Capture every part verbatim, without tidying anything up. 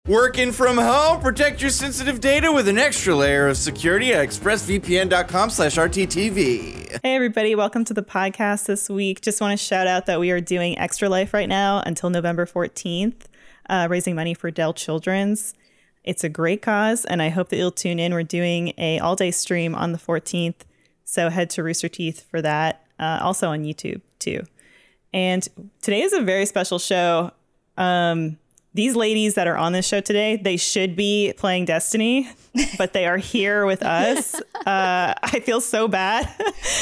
Working from home? Protect your sensitive data with an extra layer of security at expressvpn.com slash RTTV. Hey everybody, welcome to the podcast this week. Just want to shout out that we are doing Extra Life right now until November fourteenth, uh, raising money for Dell Children's. It's a great cause, and I hope that you'll tune in. We're doing a all-day stream on the fourteenth, so head to Rooster Teeth for that. Uh, also on YouTube, too. And today is a very special show. Um... These ladies that are on this show today, they should be playing Destiny, but they are here with us. Uh, I feel so bad.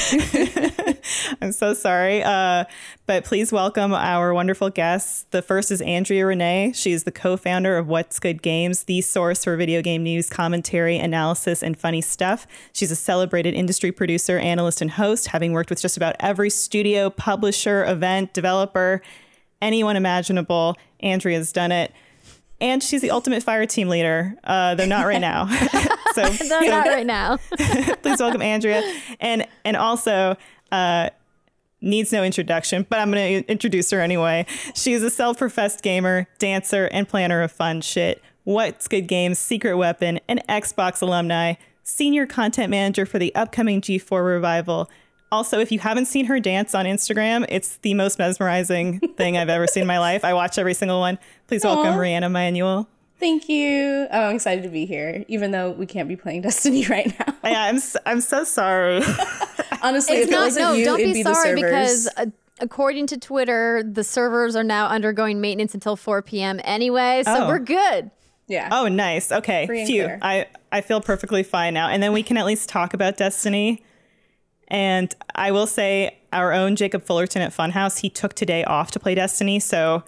I'm so sorry. Uh, but please welcome our wonderful guests. The first is Andrea Rene. She's the co-founder of What's Good Games, the source for video game news, commentary, analysis, and funny stuff. She's a celebrated industry producer, analyst, and host, having worked with just about every studio, publisher, event, developer, anyone imaginable. Andrea's done it. And she's the ultimate fire team leader, uh, though not right now. so They're so, not right now. please welcome Andrea. And and also uh, needs no introduction, but I'm going to introduce her anyway. She's a self-professed gamer, dancer, and planner of fun shit. What's Good Games, Secret Weapon, an Xbox alumni, senior content manager for the upcoming G four revival. Also, if you haven't seen her dance on Instagram, it's the most mesmerizing thing I've ever seen in my life. I watch every single one. Please welcome Aww. Riana Manuel. Thank you. Oh, I'm excited to be here, even though we can't be playing Destiny right now. Yeah, I'm s- I'm so sorry. Honestly, it's if not, it wasn't no, you, don't it'd be be sorry the servers. because uh, according to Twitter, the servers are now undergoing maintenance until four p m anyway, so Oh. we're good. Yeah. Oh, nice. Okay. Free and Phew. clear. I, I feel perfectly fine now. And then we can at least talk about Destiny. And I will say our own Jacob Fullerton at Funhaus, he took today off to play Destiny. So,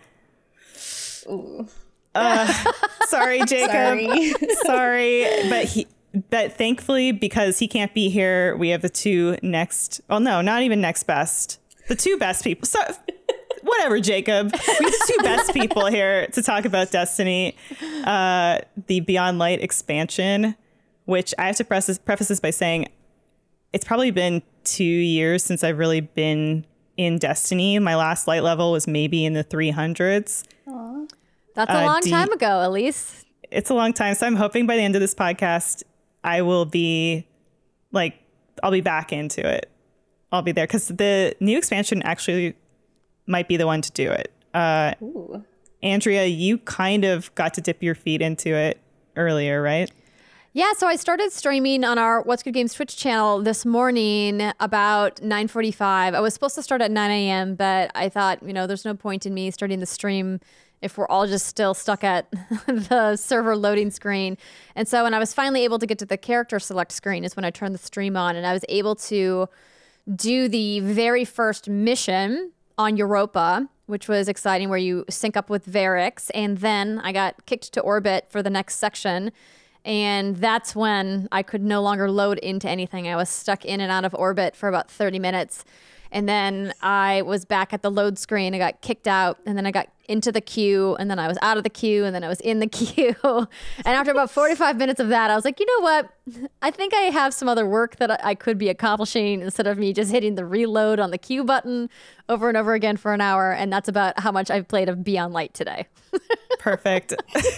Ooh. uh, sorry, Jacob. Sorry. Sorry. But he, but thankfully, because he can't be here, we have the two next. Well, no, not even next best. The two best people. So, whatever, Jacob. We have the two best people here to talk about Destiny. Uh, the Beyond Light expansion, which I have to preface, preface this by saying it's probably been two years since I've really been in Destiny. My last light level was maybe in the three hundreds. Aww. That's a Uh, long D- time ago, Elise. It's a long time. So I'm hoping by the end of this podcast, I will be like, I'll be back into it. I'll be there because the new expansion actually might be the one to do it. Uh, Ooh. Andrea, you kind of got to dip your feet into it earlier, right? Yeah, so I started streaming on our What's Good Games Twitch channel this morning about nine forty-five. I was supposed to start at nine a m, but I thought, you know, there's no point in me starting the stream if we're all just still stuck at the server loading screen. And so when I was finally able to get to the character select screen is when I turned the stream on, and I was able to do the very first mission on Europa, which was exciting, where you sync up with Varix. And then I got kicked to orbit for the next section. And that's when I could no longer load into anything. I was stuck in and out of orbit for about thirty minutes. And then I was back at the load screen. I got kicked out, and then I got into the queue, and then I was out of the queue, and then I was in the queue. And after about forty-five minutes of that, I was like, you know what? I think I have some other work that I could be accomplishing instead of me just hitting the reload on the queue button over and over again for an hour. And that's about how much I've played of Beyond Light today. Perfect.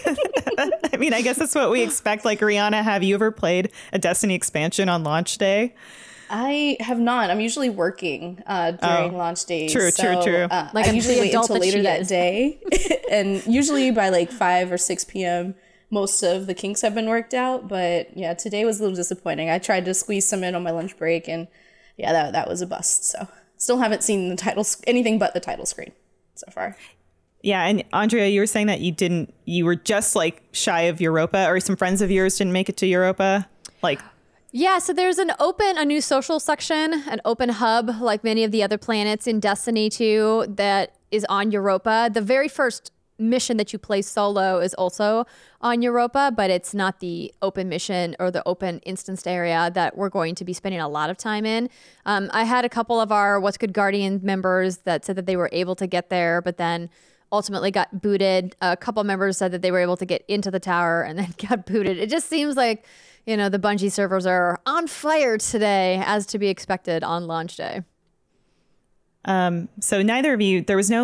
I mean, I guess that's what we expect. Like, Rihanna, have you ever played a Destiny expansion on launch day? I have not. I'm usually working uh, during Oh. launch days. True, so, true, true. Uh, Like I I'm usually the wait adult until that later she that is. day. And usually by like five or six p m, most of the kinks have been worked out. But yeah, today was a little disappointing. I tried to squeeze some in on my lunch break, and yeah, that, that was a bust. So still haven't seen the title, anything but the title screen so far. Yeah, and Andrea, you were saying that you didn't, you were just like shy of Europa, or some friends of yours didn't make it to Europa. Like, Yeah, so there's an open, a new social section, an open hub, like many of the other planets in Destiny two, that is on Europa. The very first mission that you play solo is also on Europa, but it's not the open mission or the open instanced area that we're going to be spending a lot of time in. Um, I had a couple of our What's Good Guardian members that said that they were able to get there, but then ultimately got booted. A couple members said that they were able to get into the tower and then got booted. It just seems like, you know, the Bungie servers are on fire today, as to be expected on launch day. Um, so neither of you, there was no like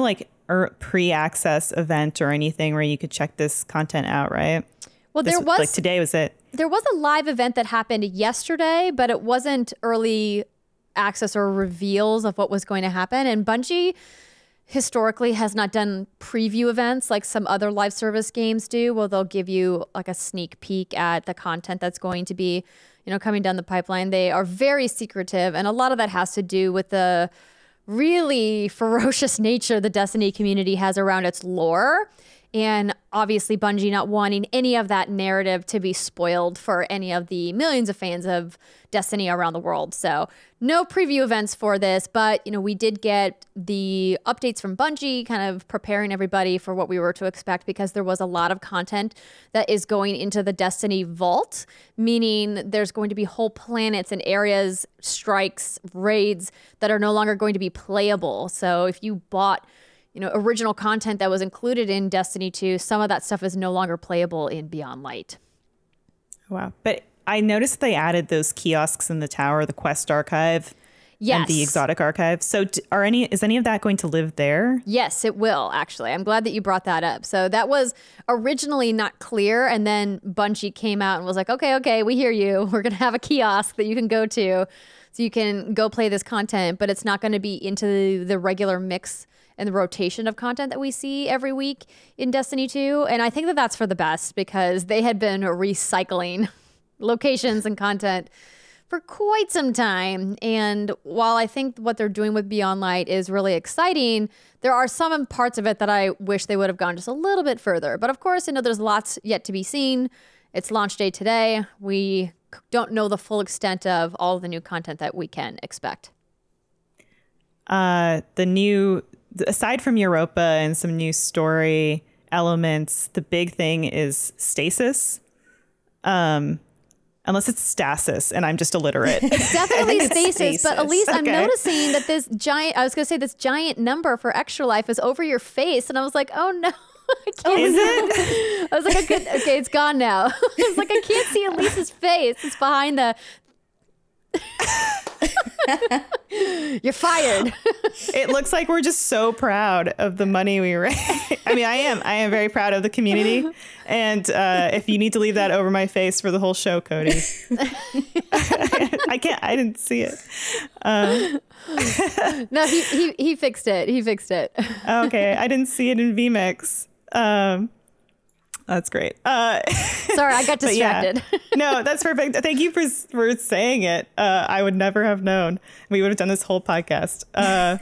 er, pre-access event or anything where you could check this content out, right? Well, this, there was like today was it. There was a live event that happened yesterday, but it wasn't early access or reveals of what was going to happen. And Bungie historically has not done preview events like some other live service games do, where they'll give you like a sneak peek at the content that's going to be, you know, coming down the pipeline. They are very secretive, and a lot of that has to do with the really ferocious nature the Destiny community has around its lore. And obviously Bungie not wanting any of that narrative to be spoiled for any of the millions of fans of Destiny around the world. So no preview events for this, but you know, we did get the updates from Bungie kind of preparing everybody for what we were to expect, because there was a lot of content that is going into the Destiny vault, meaning there's going to be whole planets and areas, strikes, raids that are no longer going to be playable. So if you bought you know, original content that was included in Destiny two, some of that stuff is no longer playable in Beyond Light. Wow. But I noticed they added those kiosks in the tower, the quest archive, yes, and the exotic archive. So are any is any of that going to live there? Yes, it will, actually. I'm glad that you brought that up. So that was originally not clear, and then Bungie came out and was like, okay, okay, we hear you. We're going to have a kiosk that you can go to so you can go play this content, but it's not going to be into the regular mix and the rotation of content that we see every week in Destiny two. And I think that that's for the best, because they had been recycling locations and content for quite some time. And while I think what they're doing with Beyond Light is really exciting, there are some parts of it that I wish they would have gone just a little bit further. But of course, you know, there's lots yet to be seen. It's launch day today. We don't know the full extent of all of the new content that we can expect. Uh, the new... Aside from Europa and some new story elements, the big thing is stasis. Um, unless it's stasis, and I'm just illiterate. It's definitely it's stasis, stasis, but at least okay. I'm noticing that this giant, I was going to say this giant number for extra life is over your face. And I was like, oh no. I can't Is it? I was like, I could, okay, it's gone now. I was like, I can't see Elise's face. It's behind the... You're fired. It looks like we're just so proud of the money we raise. I mean, I am. I am very proud of the community. And uh, if you need to leave that over my face for the whole show, Cody, I can't. I didn't see it. Um. No, he, he he fixed it. He fixed it. Okay, I didn't see it in V MIX. Um, That's great. Uh, Sorry, I got distracted. Yeah. No, that's perfect. Thank you for for saying it. Uh, I would never have known. We would have done this whole podcast. Uh,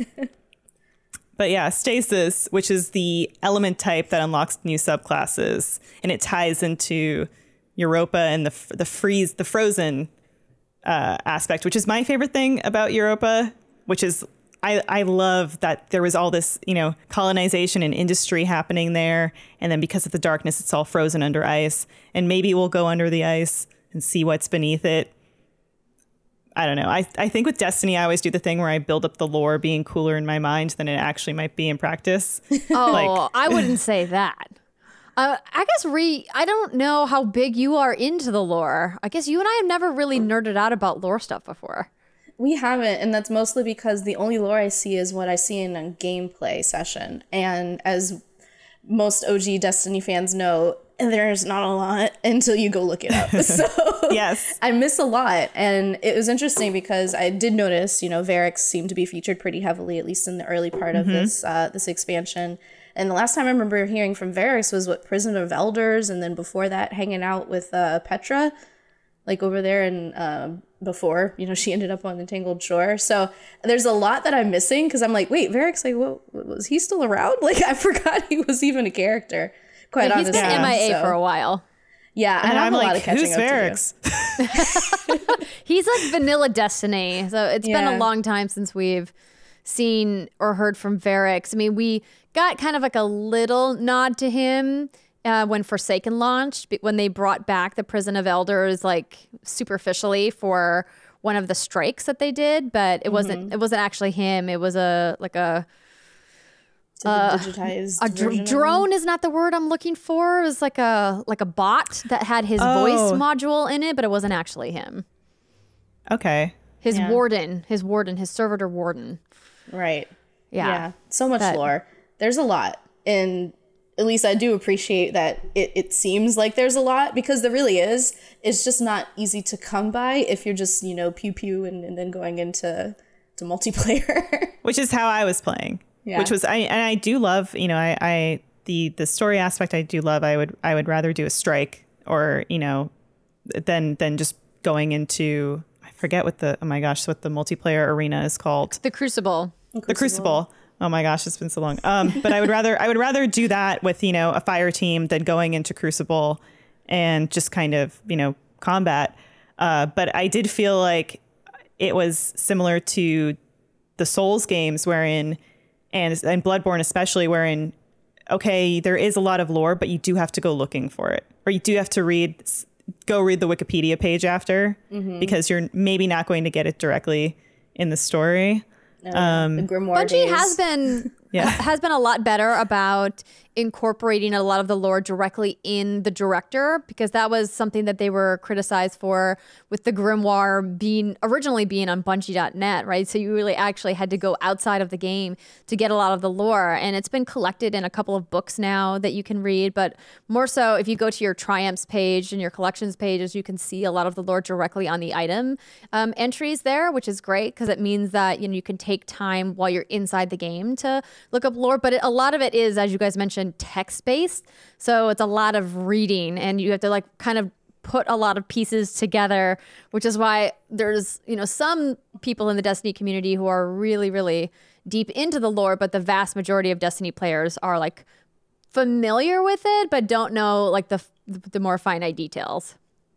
but yeah, stasis, which is the element type that unlocks new subclasses, and it ties into Europa and the the freeze, the frozen uh, aspect, which is my favorite thing about Europa, which is. I, I love that there was all this, you know, colonization and industry happening there. And then because of the darkness, it's all frozen under ice. And maybe we'll go under the ice and see what's beneath it. I don't know. I, I think with Destiny, I always do the thing where I build up the lore being cooler in my mind than it actually might be in practice. Oh, like, I wouldn't say that. Uh, I guess, Ree, I don't know how big you are into the lore. I guess you and I have never really nerded out about lore stuff before. We haven't, and that's mostly because the only lore I see is what I see in a gameplay session. And as most O G Destiny fans know, there's not a lot until you go look it up. So yes, I miss a lot. And it was interesting because I did notice, you know, Varix seemed to be featured pretty heavily, at least in the early part mm-hmm. of this uh, this expansion. And the last time I remember hearing from Varix was what Prison of Elders, and then before that, hanging out with uh, Petra, like over there in. Uh, before, you know, she ended up on the Tangled Shore. So there's a lot that I'm missing because I'm like, wait, Varix, like, what, was he still around? Like, I forgot he was even a character, quite yeah, honestly. He's been yeah. M I A so, for a while. Yeah, and, and I have I'm a like, lot of catching who's up Varix? to do. He's like vanilla Destiny. So it's yeah. been a long time since we've seen or heard from Varix. I mean, we got kind of like a little nod to him Uh, when Forsaken launched, when they brought back the Prison of Elders, like superficially for one of the strikes that they did, but it mm-hmm. wasn't. It wasn't actually him. It was a like a uh, digitized a dr- drone is not the word I'm looking for. It was like a like a bot that had his oh. voice module in it, but it wasn't actually him. Okay. His yeah. warden, his warden, his servitor warden. Right. Yeah. Yeah. So much but, lore. there's a lot. And at least I do appreciate that it, it seems like there's a lot, because there really is. It's just not easy to come by if you're just, you know, pew pew and, and then going into to multiplayer. Which is how I was playing. Yeah. Which was I and I do love, you know, I, I the the story aspect I do love. I would I would rather do a strike or, you know, than than just going into, I forget what the oh my gosh, what the multiplayer arena is called. The Crucible. The Crucible. The Crucible. Oh my gosh, it's been so long. Um, but I would rather I would rather do that with, you know, a fire team than going into Crucible and just kind of, you know, combat. Uh, but I did feel like it was similar to the Souls games, wherein and and Bloodborne especially, wherein okay, there is a lot of lore, but you do have to go looking for it, or you do have to read go read the Wikipedia page after, mm-hmm. because you're maybe not going to get it directly in the story. Uh, um, the Grimoire Bungie days. has been yeah. has been a lot better about incorporating a lot of the lore directly in the director, because that was something that they were criticized for with the Grimoire being originally being on Bungie dot net, right? So you really actually had to go outside of the game to get a lot of the lore, and it's been collected in a couple of books now that you can read. But more so, if you go to your Triumphs page and your collections pages, you can see a lot of the lore directly on the item um, entries there, which is great because it means that, you know, you can take time while you're inside the game to look up lore. But it, a lot of it is, as you guys mentioned, text-based, so it's a lot of reading, and you have to like kind of put a lot of pieces together, which is why there's, you know, some people in the Destiny community who are really, really deep into the lore, but the vast majority of Destiny players are like familiar with it, but don't know like the the more finite details.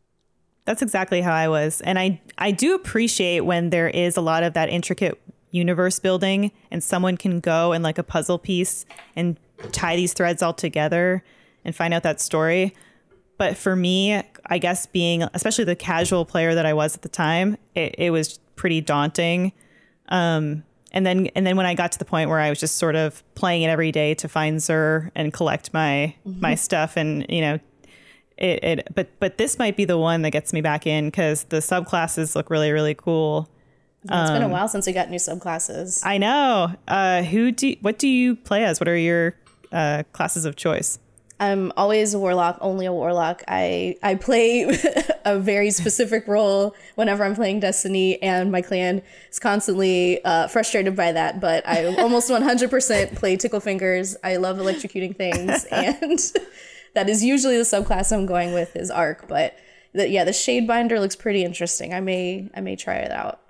That's exactly how I was, and I I do appreciate when there is a lot of that intricate universe building, and someone can go and like a puzzle piece and tie these threads all together and find out that story. But for me, I guess being especially the casual player that I was at the time, it, it was pretty daunting. Um, and then and then when I got to the point where I was just sort of playing it every day to find Zur and collect my mm-hmm. my stuff, and you know, it, it but but this might be the one that gets me back in, because the subclasses look really, really cool. Yeah, it's um, been a while since we got new subclasses. I know. Uh, who do what do you play as? What are your uh, classes of choice? I'm always a warlock, only a warlock. I I play a very specific role whenever I'm playing Destiny, and my clan is constantly uh, frustrated by that. But I almost one hundred percent play Tickle Fingers. I love electrocuting things, and that is usually the subclass I'm going with is Arc. But the, yeah, the Shadebinder looks pretty interesting. I may I may try it out.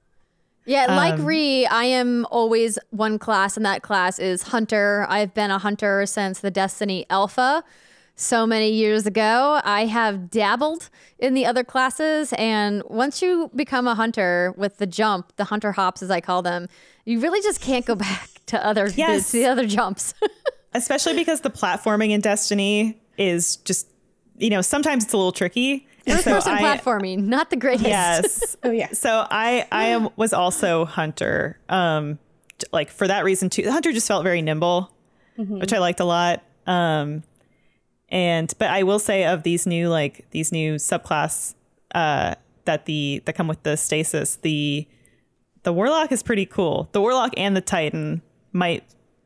Yeah, like Um, Ree, I am always one class, and that class is Hunter. I've been a Hunter since the Destiny Alpha so many years ago. I have dabbled in the other classes, and once you become a Hunter with the jump, the Hunter hops as I call them, you really just can't go back to other Yes. the, the other jumps. Especially because the platforming in Destiny is just, you know, sometimes it's a little tricky. First So person I- platforming, not the greatest. Yes. Oh yeah. So I I am, was also Hunter. Um, t- like for that reason too. Hunter just felt very nimble, mm-hmm. which I liked a lot. Um, and but I will say of these new like these new subclass uh, that the that come with the stasis, the the Warlock is pretty cool. The Warlock and the Titan might,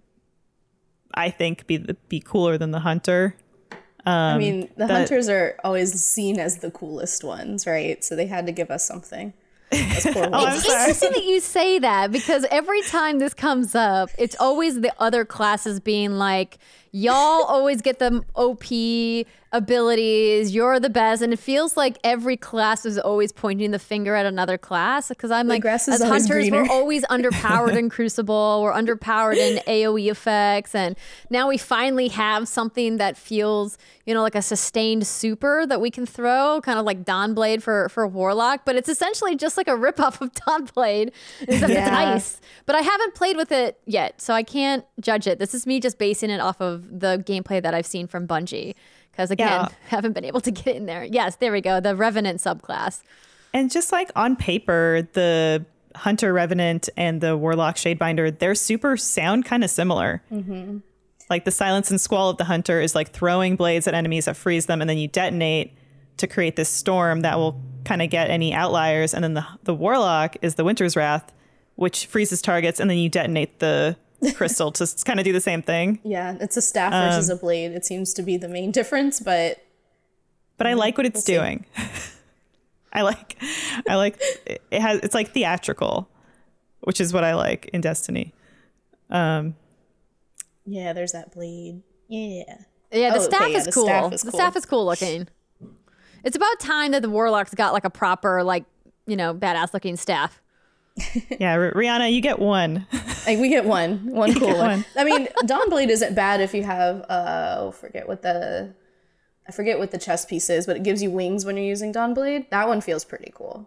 I think, be the, be cooler than the Hunter. Um, I mean, the that, Hunters are always seen as the coolest ones, right? So they had to give us something. That's poor Oh, I'm It's sorry. interesting that you say that, because every time this comes up, it's always the other classes being like, y'all always get the O P abilities, you're the best. And it feels like every class is always pointing the finger at another class, because I'm The like, grass is as always Hunters, greener. we're always underpowered in Crucible, we're underpowered in A O E effects. And now we finally have something that feels, you know, like a sustained super that we can throw, kind of like Dawnblade for, for Warlock. But it's essentially just like a ripoff of Dawnblade, except Yeah. it's ice. But I haven't played with it yet, so I can't judge it. This is me just basing it off of the gameplay that I've seen from Bungie. Because again, Yeah. haven't been able to get in there. Yes, there we go. The Revenant subclass. And just like on paper, the Hunter Revenant and the Warlock Shadebinder, their super sound kind of similar. Mm-hmm. Like the silence and squall of the Hunter is like throwing blades at enemies that freeze them, and then you detonate to create this storm that will kind of get any outliers. And then the the Warlock is the Winter's Wrath, which freezes targets, and then you detonate the crystal to kind of do the same thing. Yeah, it's a staff versus Um, a blade. It seems to be the main difference, but But I like what it's We'll see. doing. I like, I like it has. It's like theatrical, which is what I like in Destiny. Um, yeah, there's that blade. Yeah. Yeah, the Oh, staff okay, yeah, is the cool. staff is The cool. staff is cool looking. It's about time that the Warlocks got like a proper, like, you know, badass looking staff. yeah, R- Rihanna, you get one. Like we get one, one You cool get one. one. I mean, Dawnblade isn't bad if you have uh, oh, forget what the, I forget what the chest piece is, but it gives you wings when you're using Dawnblade. That one feels pretty cool.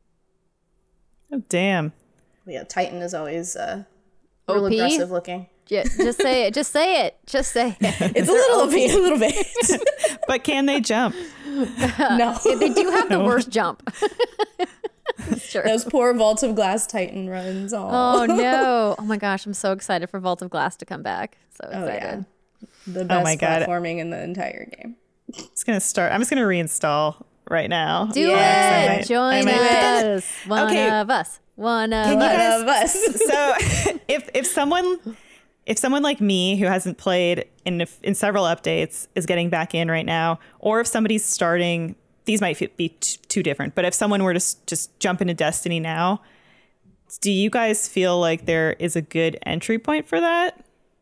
Oh, damn. But yeah, Titan is always uh, real O P? aggressive looking. Yeah, just say it. Just say it. Just say it. It's a little O P, a little bit. But can they jump? No, They do have the worst jump. It's true. those poor Vault of Glass Titan runs. Aw. Oh no! Oh my gosh, I'm so excited for Vault of Glass to come back. So Oh, excited. yeah. The best my God. platforming in the entire game. It's gonna start. I'm just gonna reinstall right now. Do Yeah, it. I might- Join I might- us. One Okay. of us. One of Can you us. guys- One of us. So if if someone if someone like me who hasn't played in in several updates is getting back in right now, or if somebody's starting, these might f- be t- too different. But if someone were to s- just jump into Destiny now, do you guys feel like there is a good entry point for that?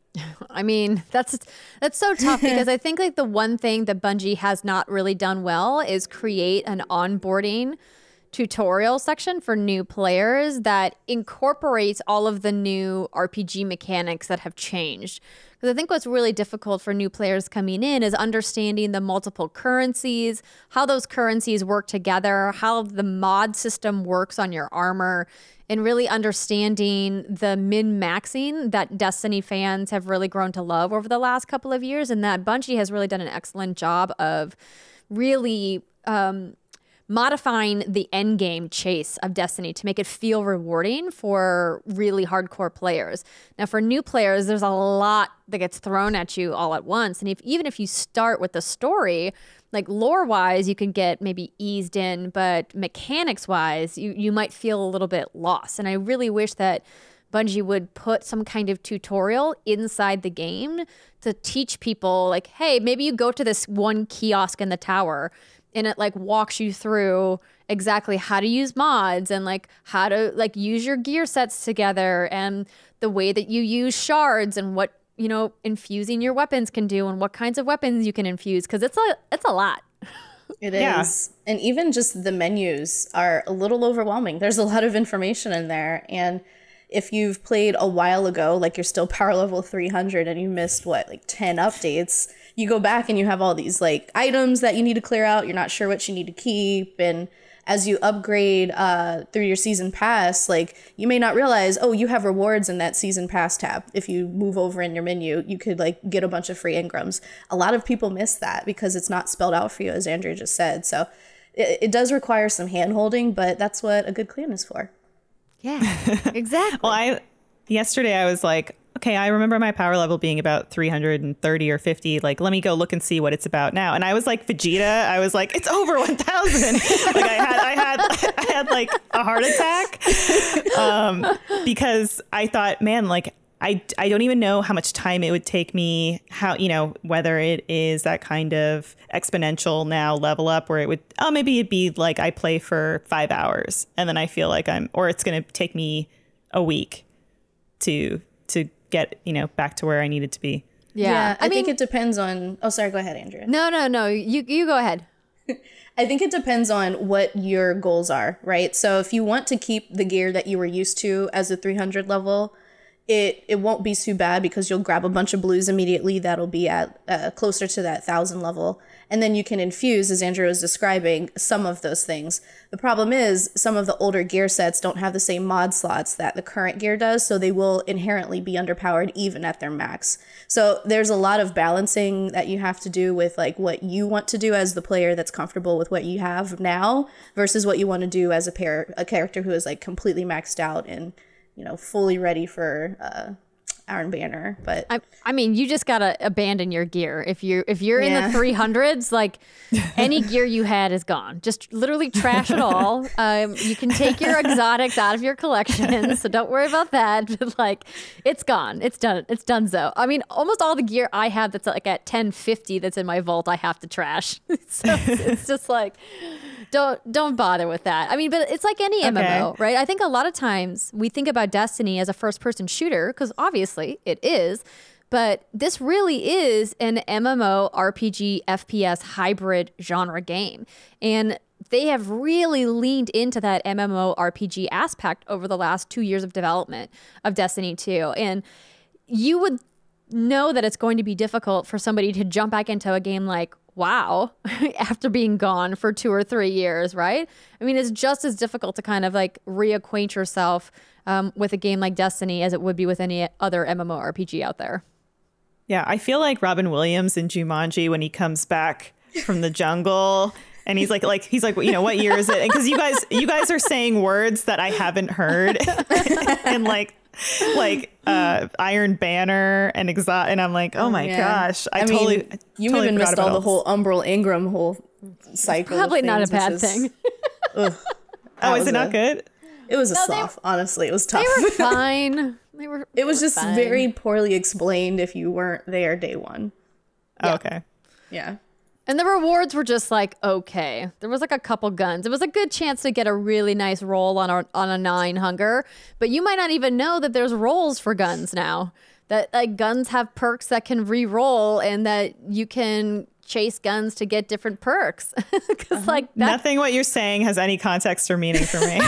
I mean, that's that's so tough because I think like the one thing that Bungie has not really done well is create an onboarding tutorial section for new players that incorporates all of the new R P G mechanics that have changed. Because I think what's really difficult for new players coming in is understanding the multiple currencies, how those currencies work together, how the mod system works on your armor, and really understanding the min-maxing that Destiny fans have really grown to love over the last couple of years, and that Bungie has really done an excellent job of really um, modifying the end game chase of Destiny to make it feel rewarding for really hardcore players. Now, for new players, there's a lot that gets thrown at you all at once, and if even if you start with the story, like lore-wise, you can get maybe eased in, but mechanics-wise, you, you might feel a little bit lost. And I really wish that Bungie would put some kind of tutorial inside the game to teach people, like, hey, maybe you go to this one kiosk in the tower, and it like walks you through exactly how to use mods and like how to like use your gear sets together and the way that you use shards and what, you know, infusing your weapons can do and what kinds of weapons you can infuse, because it's a it's a lot. It is. Yeah. And even just the menus are a little overwhelming. There's a lot of information in there. And if you've played a while ago, like you're still power level three hundred and you missed, what, like ten updates, you go back and you have all these like items that you need to clear out. You're not sure what you need to keep. And as you upgrade uh, through your season pass, like you may not realize, oh, you have rewards in that season pass tab. If you move over in your menu, you could like get a bunch of free engrams. A lot of people miss that because it's not spelled out for you, as Andrea just said. So it, it does require some hand holding, but that's what a good clan is for. Yeah, exactly. Well, I yesterday I was like, okay, I remember my power level being about three hundred thirty or fifty. Like, let me go look and see what it's about now. And I was like Vegeta. I was like, it's over one thousand. Like I had, I had, I had like a heart attack um, because I thought, man, like I, I don't even know how much time it would take me. How, you know, whether it is that kind of exponential now level up where it would, oh, maybe it'd be like I play for five hours and then I feel like I'm, or it's going to take me a week to to get, you know, back to where I needed to be. yeah. I, think it depends on, oh, sorry, go ahead, Andrea. No, no, no. You you go ahead. I think it depends on what your goals are, right? So if you want to keep the gear that you were used to as a three hundred level, it it won't be too bad because you'll grab a bunch of blues immediately. That'll be at uh, closer to that thousand level. And then you can infuse, as Andrea was describing, some of those things. The problem is some of the older gear sets don't have the same mod slots that the current gear does, so they will inherently be underpowered even at their max. So there's a lot of balancing that you have to do with like what you want to do as the player that's comfortable with what you have now versus what you want to do as a pair a character who is like completely maxed out and, you know, fully ready for uh, Iron Banner, but I, I mean, you just gotta abandon your gear if you if you're in Yeah. the three hundreds. Like any gear you had is gone. Just literally trash it all. Um, you can take your exotics out of your collection, so don't worry about that. But like, it's gone. It's done. It's done. So I mean, almost all the gear I have that's like at ten fifty that's in my vault, I have to trash. So it's just like. Don't don't bother with that. I mean, but it's like any M M O, Okay. right? I think a lot of times we think about Destiny as a first-person shooter because obviously it is, but this really is an M M O R P G F P S hybrid genre game, and they have really leaned into that M M O R P G aspect over the last two years of development of Destiny two, and you would know that it's going to be difficult for somebody to jump back into a game like WoW after being gone for two or three years, right? I mean, it's just as difficult to kind of like reacquaint yourself um, with a game like Destiny as it would be with any other M M O R P G out there. Yeah, I feel like Robin Williams in Jumanji when he comes back from the jungle and he's like, like he's like, you know, what year is it? Because you guys, you guys are saying words that I haven't heard, and like, like uh, Iron Banner and Exot, and I'm like, oh my yeah. gosh, I, I totally, mean, you totally even forgot missed about all the this. whole Umbral Ingram whole cycle. Probably of not a things, bad which thing. Ugh, Oh, that is was it not a- good? It was a No, they- slough, honestly. It was tough. They were fine. They were. It was they were just fine. very poorly explained if you weren't there day one. Oh, okay. Yeah. And the rewards were just like, okay. There was like a couple guns. It was a good chance to get a really nice roll on a, on a nine hunger. But you might not even know that there's rolls for guns now. That like guns have perks that can re-roll and that you can chase guns to get different perks. Because uh-huh. like that, Nothing what you're saying has any context or meaning for me.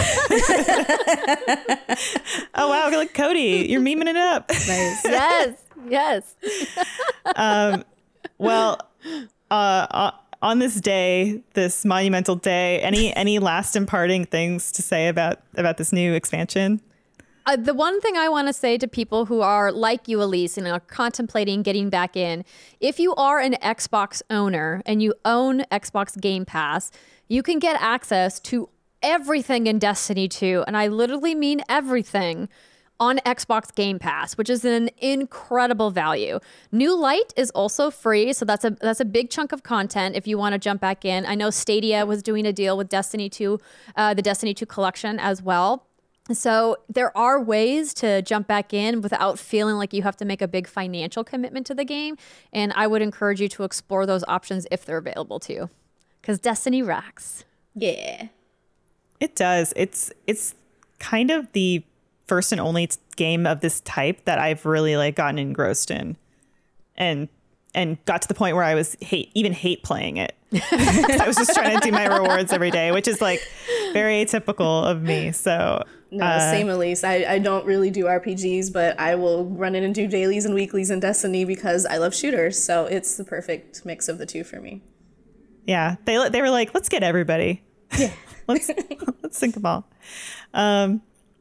Oh, wow. Look, Cody, you're memeing it up. Nice. yes, yes. Um, well, uh, uh, on this day, this monumental day, any any last imparting things to say about about this new expansion? Uh, the one thing I want to say to people who are like you, Elise, and are contemplating getting back in, if you are an Xbox owner and you own Xbox Game Pass, you can get access to everything in Destiny two, and I literally mean everything, on Xbox Game Pass, which is an incredible value. New Light is also free, so that's a that's a big chunk of content if you want to jump back in. I know Stadia was doing a deal with Destiny two, uh, the Destiny two collection as well. So there are ways to jump back in without feeling like you have to make a big financial commitment to the game. And I would encourage you to explore those options if they're available to you. Because Destiny rocks. Yeah. It does. It's it's kind of the first and only game of this type that I've really like gotten engrossed in, and and got to the point where I was hate even hate playing it. I was just trying to do my rewards every day, which is like very atypical of me. So No, uh, same Elise. I, I don't really do R P Gs, but I will run in and do dailies and weeklies in Destiny because I love shooters. So it's the perfect mix of the two for me. yeah, they they were like, let's get everybody. Yeah. let's let's think of all. Um,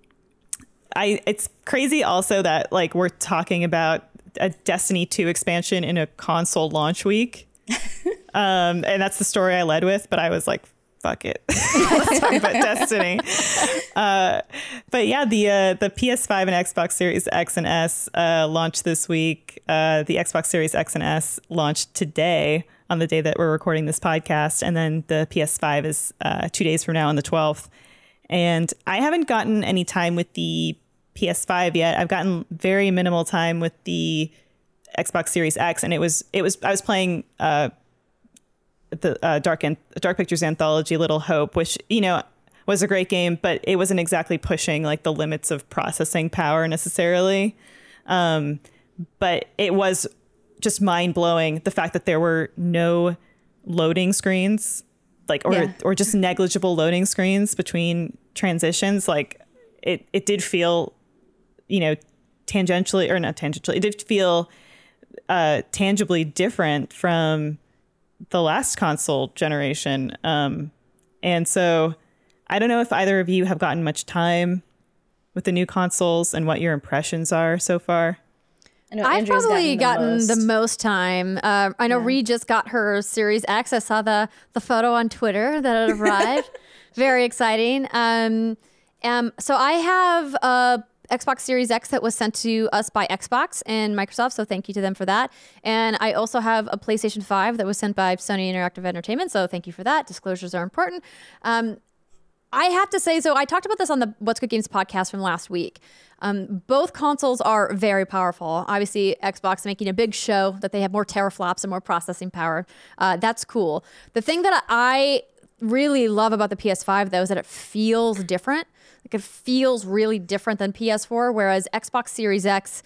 I it's crazy also that like we're talking about a Destiny two expansion in a console launch week. Um, and that's the story I led with, but I was like, fuck it. Let's talk about Destiny. Uh, but yeah, the uh, the P S five and Xbox Series X and S uh, launched this week. Uh, the Xbox Series X and S launched today on the day that we're recording this podcast. And then the P S five is uh, two days from now on the twelfth. And I haven't gotten any time with the P S five yet. I've gotten very minimal time with the Xbox Series X, and it was it was I was playing uh, the uh, Dark and Dark Pictures anthology, Little Hope, which you know was a great game, but it wasn't exactly pushing like the limits of processing power necessarily. Um, but it was just mind blowing the fact that there were no loading screens, like or Yeah. or just negligible loading screens between transitions. Like it it did feel, you know, tangentially or not tangentially, it did feel uh, tangibly different from the last console generation. Um, and so I don't know if either of you have gotten much time with the new consoles and what your impressions are so far. I know I've Andrea's probably gotten most. the most time. Uh, I know Yeah. Ree just got her Series X. I saw the the photo on Twitter that it arrived. Very exciting. Um, um, so I have uh, Xbox Series X that was sent to us by Xbox and Microsoft, so thank you to them for that. And I also have a PlayStation five that was sent by Sony Interactive Entertainment, so thank you for that. Disclosures are important. Um, I have to say, so I talked about this on the What's Good Games podcast from last week. Um, both consoles are very powerful. Obviously, Xbox making a big show that they have more teraflops and more processing power. Uh, that's cool. The thing that I really love about the P S five, though, is that it feels different. Like it feels really different than P S four, whereas Xbox Series X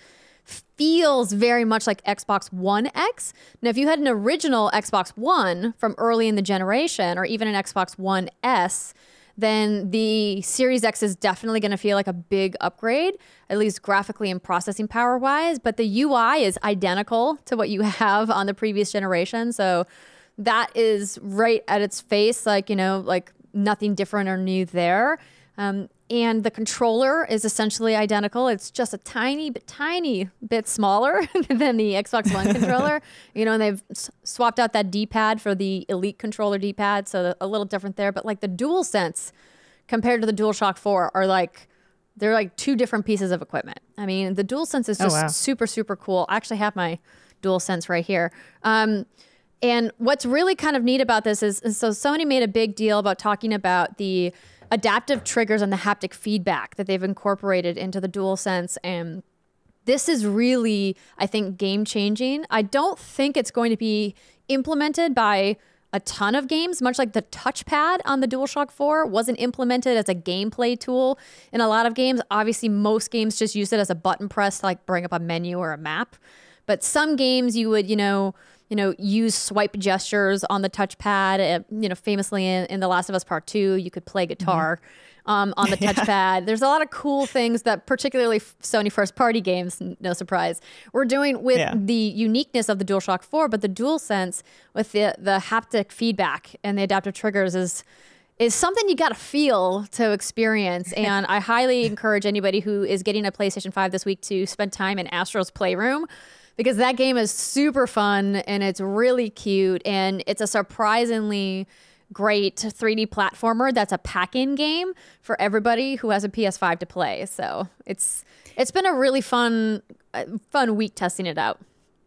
feels very much like Xbox One X. Now, if you had an original Xbox One from early in the generation, or even an Xbox One S, then the Series X is definitely going to feel like a big upgrade, at least graphically and processing power wise. But the U I is identical to what you have on the previous generation. So that is right at its face, like, you know, like nothing different or new there. Um, and the controller is essentially identical. It's just a tiny bit, tiny bit smaller than the Xbox One controller. You know, and they've s- swapped out that D-pad for the Elite controller D-pad, so a little different there. But like the DualSense compared to the DualShock four are like, they're like two different pieces of equipment. I mean, the DualSense is just oh, wow. super, super cool. I actually have my DualSense right here. Um, and what's really kind of neat about this is, is, so Sony made a big deal about talking about the adaptive triggers and the haptic feedback that they've incorporated into the DualSense. And this is really, I think, game changing. I don't think it's going to be implemented by a ton of games, much like the touchpad on the DualShock four wasn't implemented as a gameplay tool in a lot of games. Obviously, most games just use it as a button press to like bring up a menu or a map. But some games you would, you know, you know, use swipe gestures on the touchpad. Uh, you know, famously in, in The Last of Us Part Two, you could play guitar mm-hmm. um, on the touchpad. Yeah. There's a lot of cool things that particularly Sony first-party games, no surprise, we're doing with yeah. the uniqueness of the DualShock four, but the DualSense with the, the haptic feedback and the adaptive triggers is is something you got to feel to experience. And I highly encourage anybody who is getting a PlayStation five this week to spend time in Astro's Playroom, because that game is super fun and it's really cute and it's a surprisingly great three D platformer that's a pack-in game for everybody who has a P S five to play. So it's it's been a really fun fun week testing it out.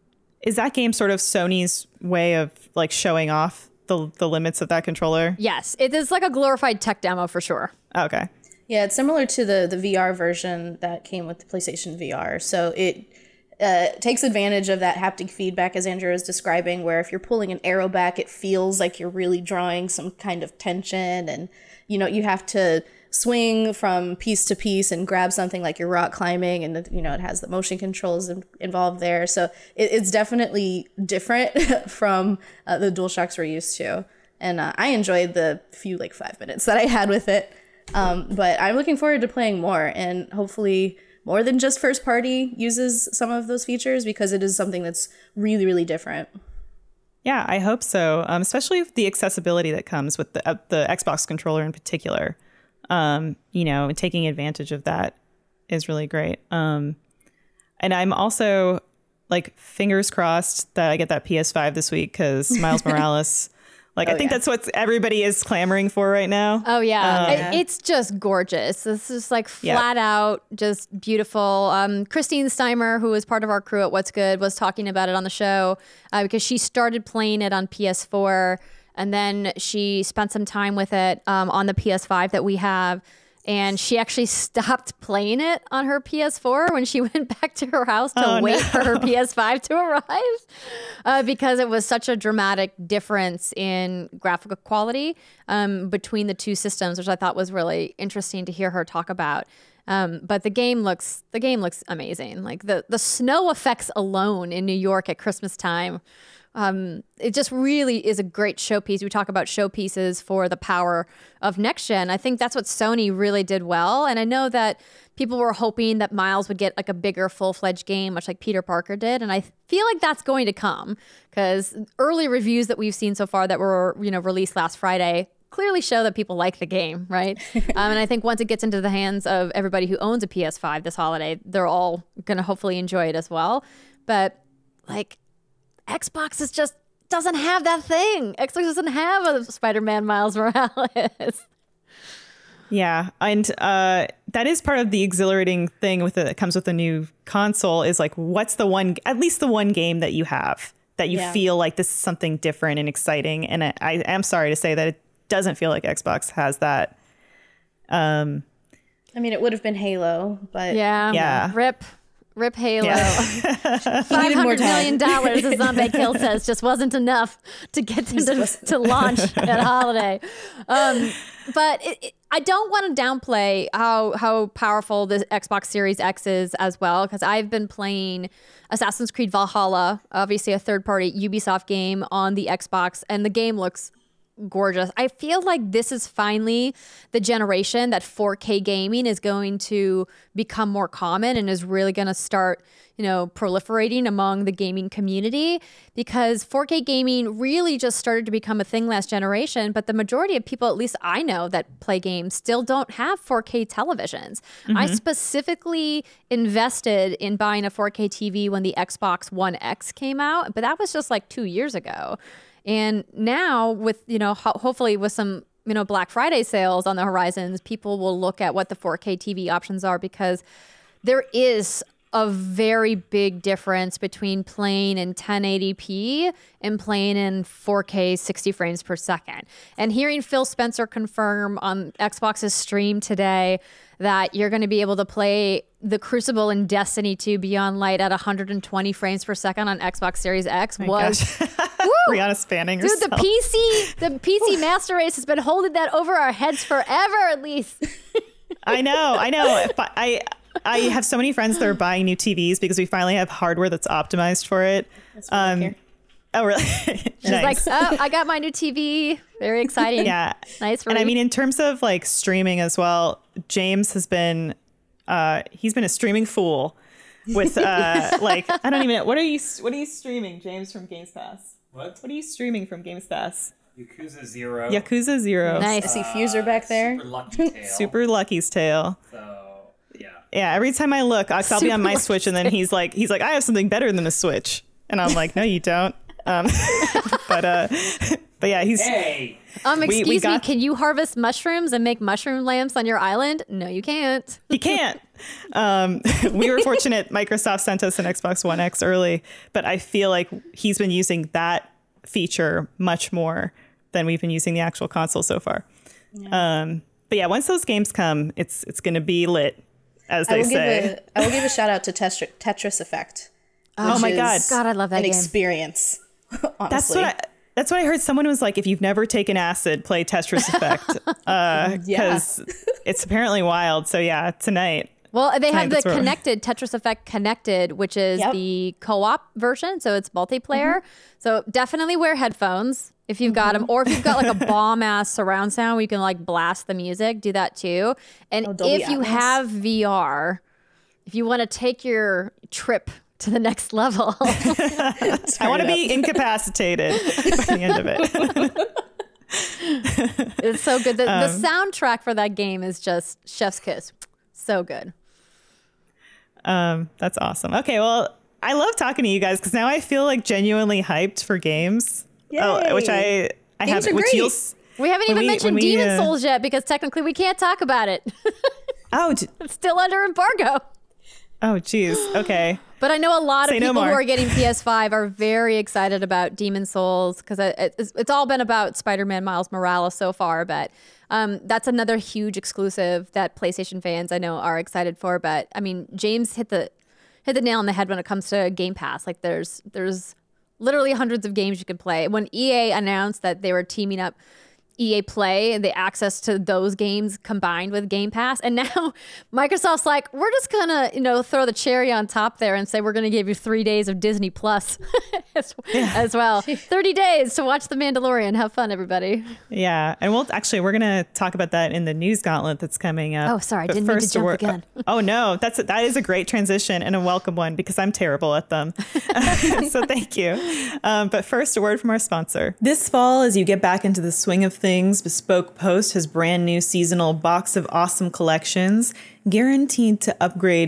Is that game sort of Sony's way of like showing off the the limits of that controller? Yes, it is like a glorified tech demo for sure. Okay. Yeah, it's similar to the the V R version that came with the PlayStation V R. So it Uh, takes advantage of that haptic feedback, as Andrea is describing, where if you're pulling an arrow back, it feels like you're really drawing some kind of tension, and you know you have to swing from piece to piece and grab something like you're rock climbing, and you know it has the motion controls in- involved there. So it, it's definitely different from uh, the DualShocks we're used to, and uh, I enjoyed the few like five minutes that I had with it. Um, but I'm looking forward to playing more, and hopefully more than just first party uses some of those features, because it is something that's really, really different. Yeah, I hope so. Um, especially with the accessibility that comes with the uh, the Xbox controller in particular. Um, you know, taking advantage of that is really great. Um, and I'm also like fingers crossed that I get that P S five this week, because Miles Morales. Like, oh, I think yeah. that's what everybody is clamoring for right now. Oh, yeah. Um, it, it's just gorgeous. This is like flat yep. out, just beautiful. Um, Christine Steimer, who was part of our crew at What's Good, was talking about it on the show uh, because she started playing it on P S four, and then she spent some time with it um, on the P S five that we have. And she actually stopped playing it on her P S four when she went back to her house to oh, wait no. for her P S five to arrive uh, because it was such a dramatic difference in graphical quality um, between the two systems, which I thought was really interesting to hear her talk about. Um, but the game looks the game looks amazing. Like the the snow effects alone in New York at Christmas time. Um, it just really is a great showpiece. We talk about showpieces for the power of next gen. I think that's what Sony really did well. And I know that people were hoping that Miles would get like a bigger full-fledged game, much like Peter Parker did. And I feel like that's going to come, because early reviews that we've seen so far that were, you know, released last Friday clearly show that people like the game, right? um, and I think once it gets into the hands of everybody who owns a P S five this holiday, they're all going to hopefully enjoy it as well. But like, Xbox is just doesn't have that thing. Xbox doesn't have a Spider-Man Miles Morales. Yeah, and uh, that is part of the exhilarating thing with it that comes with a new console is like, what's the one, at least the one game that you have that you Yeah. feel like this is something different and exciting. And I, I am sorry to say that it doesn't feel like Xbox has that. Um, I mean, it would have been Halo, but Yeah. Yeah. Rip. Rip Halo. Yeah. Five more hundred time. million dollars, as Zombie Kill says, just wasn't enough to get them to, to launch at holiday. Um, but it, it, I don't want to downplay how how powerful the Xbox Series X is as well, because I've been playing Assassin's Creed Valhalla, obviously a third-party Ubisoft game on the Xbox, and the game looks gorgeous. I feel like this is finally the generation that four K gaming is going to become more common and is really going to start, you know, proliferating among the gaming community, because four K gaming really just started to become a thing last generation. But the majority of people, at least I know, that play games still don't have four K televisions. Mm-hmm. I specifically invested in buying a four K T V when the Xbox One X came out, but that was just like two years ago. And now with, you know, ho- hopefully with some, you know, Black Friday sales on the horizons, people will look at what the four K T V options are, because there is a very big difference between playing in ten eighty p and playing in four K sixty frames per second. And hearing Phil Spencer confirm on Xbox's stream today that you're going to be able to play the Crucible and Destiny two Beyond Light at one hundred twenty frames per second on Xbox Series X My was... Woo! Rihanna spanning Dude, herself. the P C, the P C Master Race has been holding that over our heads forever, at least. I know, I know. But I I have so many friends that are buying new T Vs because we finally have hardware that's optimized for it. That's what I Um, care. oh, really? She's Nice. like, oh, I got my new T V. Very exciting. Yeah. Nice. And I read. mean, in terms of like streaming as well, James has been, uh, he's been a streaming fool with uh, like, I don't even know. What are you, what are you streaming, James, from Games Pass? What? What are you streaming from Games Pass? Yakuza Zero. Yakuza Zero. Nice. I see Fuser back there. Super Lucky Tail. Super Lucky's Tale. So, yeah. Yeah, every time I look, I'll I'll be on Super my Lucky's Switch, and then he's like, he's like, I have something better than a Switch, and I'm like, no, you don't. Um, but uh, but yeah, he's Hey! Um, we- we excuse me, got- can you harvest mushrooms and make mushroom lamps on your island? No, you can't. he can't. Um, we were fortunate. Microsoft sent us an Xbox One X early, but I feel like he's been using that feature much more than we've been using the actual console so far. Yeah. Um, but yeah, once those games come, it's it's going to be lit, as I they will say. give a I will give a shout out to Tetris, Tetris Effect. Oh my which God. is God, I love that an game. experience. Honestly, That's what I, that's what I heard. Someone was like, if you've never taken acid, play Tetris Effect, because uh, it's apparently wild. So yeah, tonight. Well, they Tonight, have the that's what we're- Connected, Tetris Effect Connected, which is Yep. the co-op version, so it's multiplayer. Mm-hmm. So definitely wear headphones if you've got them, or if you've got like a bomb-ass surround sound where you can like blast the music, do that too. And Oh, Dolby if you Atmos. have V R, if you want to take your trip to the next level, I want to be incapacitated by the end of it. it's so good. The, Um, the soundtrack for that game is just chef's kiss. So good. Um, that's awesome. Okay, well, I love talking to you guys because now I feel like genuinely hyped for games. Oh, which I I Games have, are which great. you'll. s- We haven't When even we- mentioned when we, Demon uh, Souls yet because technically we can't talk about it. Oh, d- It's still under embargo. oh, geez. Okay. But I know a lot Say of no people who more. are getting P S five are very excited about Demon Souls because it's, it's all been about Spider-Man Miles Morales so far. But um, that's another huge exclusive that PlayStation fans I know are excited for. But I mean, James hit the hit the nail on the head when it comes to Game Pass. Like there's there's literally hundreds of games you can play. When E A announced that they were teaming up E A Play and the access to those games combined with Game Pass. And now Microsoft's like, we're just going to, you know, throw the cherry on top there and say we're going to give you three days of Disney Plus as, as well. thirty days to watch The Mandalorian. Have fun, everybody. Yeah, and we'll actually we're gonna talk about that in the news gauntlet that's coming up. Oh, sorry, But didn't mean to first jump wor- again. Oh no, that's that is a great transition and a welcome one because I'm terrible at them. So thank you. Um, but first, a word from our sponsor. This fall, as you get back into the swing of things, Bespoke Post has brand new seasonal box of awesome collections, guaranteed to upgrade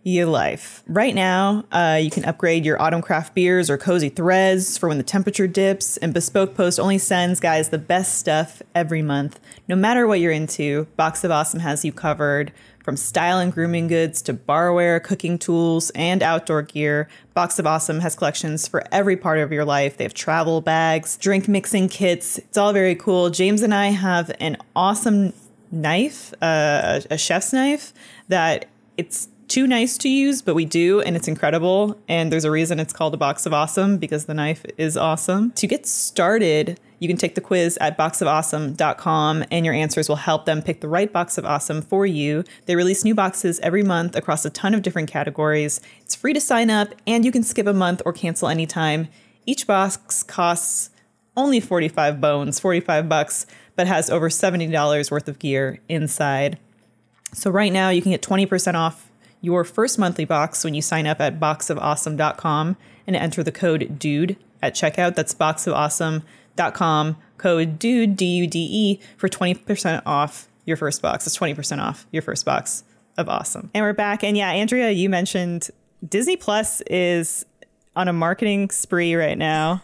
your life. Right now, uh, you can upgrade your Autumn Craft beers or cozy threads for when the temperature dips, and Bespoke Post only sends guys the best stuff every month. No matter what you're into, Box of Awesome has you covered. From style and grooming goods to barware, cooking tools, and outdoor gear, Box of Awesome has collections for every part of your life. They have travel bags, drink mixing kits. It's all very cool. James and I have an awesome knife, uh, a chef's knife, that it's too nice to use, but we do, and it's incredible. And there's a reason it's called a Box of Awesome, because the knife is awesome. To get started, you can take the quiz at box of awesome dot com, and your answers will help them pick the right Box of Awesome for you. They release new boxes every month across a ton of different categories. It's free to sign up, and you can skip a month or cancel anytime. Each box costs only forty-five bones, forty-five bucks, but has over seventy dollars worth of gear inside. So right now you can get twenty percent off your first monthly box when you sign up at box of awesome dot com and enter the code DUDE at checkout. That's box of awesome dot com, code DUDE, D U D E, for twenty percent off your first box. That's twenty percent off your first box of awesome. And we're back. And yeah, Andrea, you mentioned Disney Plus is on a marketing spree right now.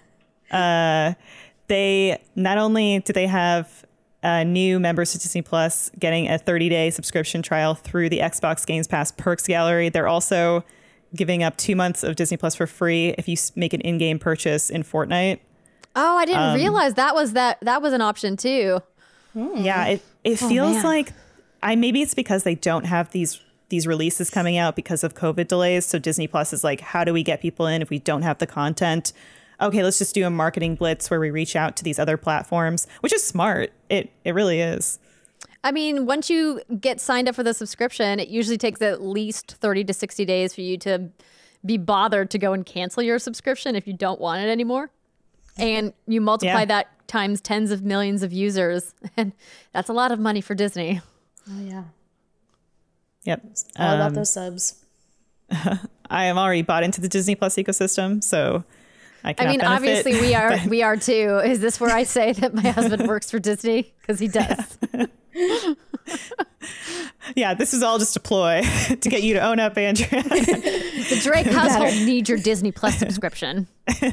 Uh, they not only do they have uh, new members to Disney Plus getting a thirty day subscription trial through the Xbox Games Pass Perks Gallery, they're also giving up two months of Disney Plus for free if you make an in-game purchase in Fortnite. Oh, I didn't Um, realize that was that that was an option too. Yeah, it, it Oh, feels man. like I maybe it's because they don't have these these releases coming out because of COVID delays. So Disney Plus is like, how do we get people in if we don't have the content? Okay, let's just do a marketing blitz where we reach out to these other platforms, which is smart. It it really is. I mean, once you get signed up for the subscription, it usually takes at least thirty to sixty days for you to be bothered to go and cancel your subscription if you don't want it anymore. And you multiply Yeah. that times tens of millions of users, and that's a lot of money for Disney. Oh yeah, Yep. all about Um, those subs. I am already bought into the Disney Plus ecosystem, so I I cannot mean, benefit. obviously we are we are too. Is this where I say that my husband works for Disney? Because he does. Yeah, this is all just a ploy to get you to own up, Andrea. The Drake household needs your Disney Plus subscription.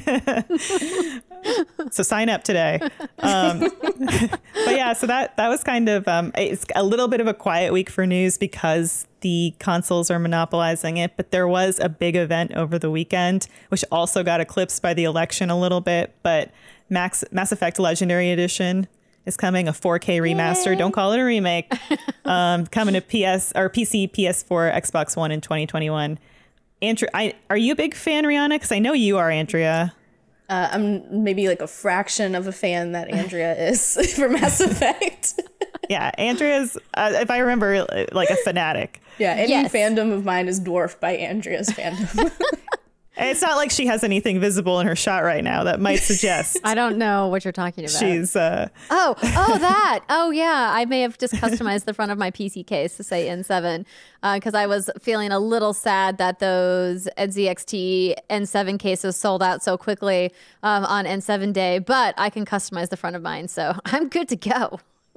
So sign up today. Um, but yeah, so that that was kind of um, it's a little bit of a quiet week for news because the consoles are monopolizing it. But there was a big event over the weekend, which also got eclipsed by the election a little bit. But Max Mass Effect Legendary Edition is coming, a four K remaster. Don't call it a remake. Um, coming to P S or P C, P S four, Xbox One in twenty twenty-one. Andrea, I, are you a big fan, Rihanna? Because I know you are, Andrea. Uh, I'm maybe like a fraction of a fan that Andrea is for Mass Effect. Yeah, Andrea's, uh, if I remember, like a fanatic. Yeah, any Yes. fandom of mine is dwarfed by Andrea's fandom. And it's not like she has anything visible in her shot right now that might suggest I don't know what you're talking about. she's. Uh, Oh, oh, that. Oh, yeah. I may have just customized the front of my P C case to say N seven because I was feeling a little sad that those N Z X T N seven cases sold out so quickly um, on N seven day, but I can customize the front of mine, so I'm good to go.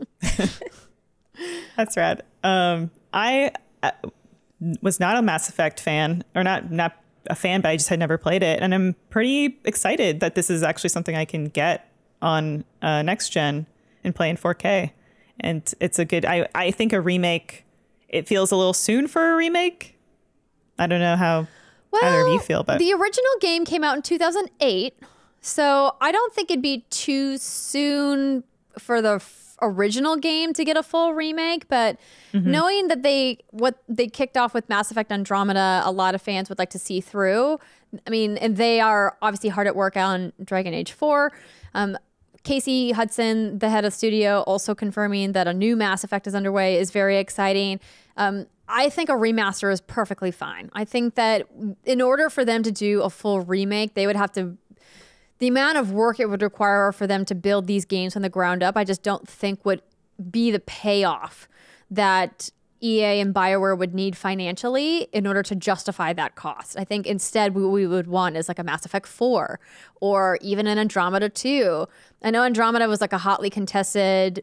that's rad. Um, I uh, was not a Mass Effect fan, or not not a fan, but I just had never played it, and I'm pretty excited that this is actually something I can get on uh, next gen and play in four K. And it's a good. I I think a remake. It feels a little soon for a remake. I don't know how either of you feel, but the original game came out in two thousand eight, so I don't think it'd be too soon for the f- original game to get a full remake. But Mm-hmm. knowing that they what they kicked off with Mass Effect Andromeda, a lot of fans would like to see through. I mean, and they are obviously hard at work on Dragon Age four. Um, Casey Hudson, the head of studio, also confirming that a new Mass Effect is underway is very exciting. Um, I think a remaster is perfectly fine. I think that in order for them to do a full remake, they would have to, the amount of work it would require for them to build these games from the ground up, I just don't think would be the payoff that E A and BioWare would need financially in order to justify that cost. I think instead what we would want is like a Mass Effect four or even an Andromeda two. I know Andromeda was like a hotly contested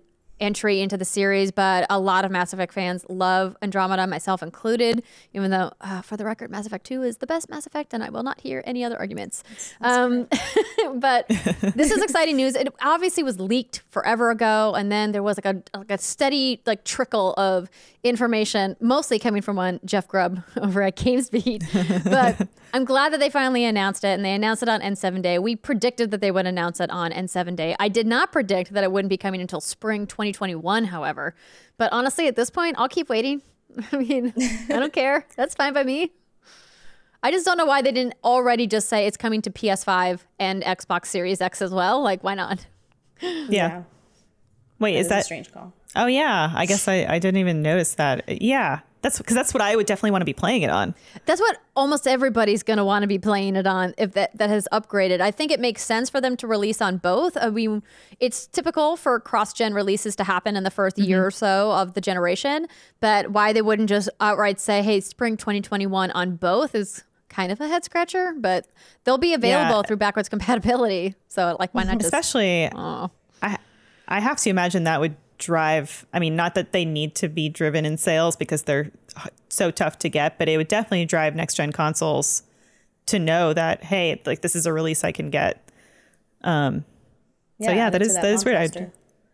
entry into the series, but a lot of Mass Effect fans love Andromeda, myself included, even though, uh, for the record, Mass Effect two is the best Mass Effect, and I will not hear any other arguments. Um, but this is exciting news. It obviously was leaked forever ago, and then there was like a, like a steady like trickle of information, mostly coming from one Jeff Grubb over at GamesBeat. But I'm glad that they finally announced it, and they announced it on N seven Day. We predicted that they would announce it on N seven Day. I did not predict that it wouldn't be coming until spring twenty twenty-one, however. But honestly, at this point, I'll keep waiting. I mean, I don't care. That's fine by me. I just don't know why they didn't already just say it's coming to P S five and Xbox Series X as well. Like, why not? Yeah. yeah. Wait, That is is that a strange call? Oh yeah, I guess I, I didn't even notice that. Yeah, that's because that's what I would definitely want to be playing it on. That's what almost everybody's going to want to be playing it on if that, that has upgraded. I think it makes sense for them to release on both. I mean, it's typical for cross-gen releases to happen in the first mm-hmm. year or so of the generation, but why they wouldn't just outright say, hey, spring twenty twenty-one on both is kind of a head scratcher, but they'll be available yeah. through backwards compatibility. So like, why not just... Especially, oh. I, I have to imagine that would drive, I mean, not that they need to be driven in sales because they're so tough to get, but it would definitely drive next gen consoles to know that, hey, like this is a release I can get. Um, yeah, so yeah, that is, that, that is weird. I,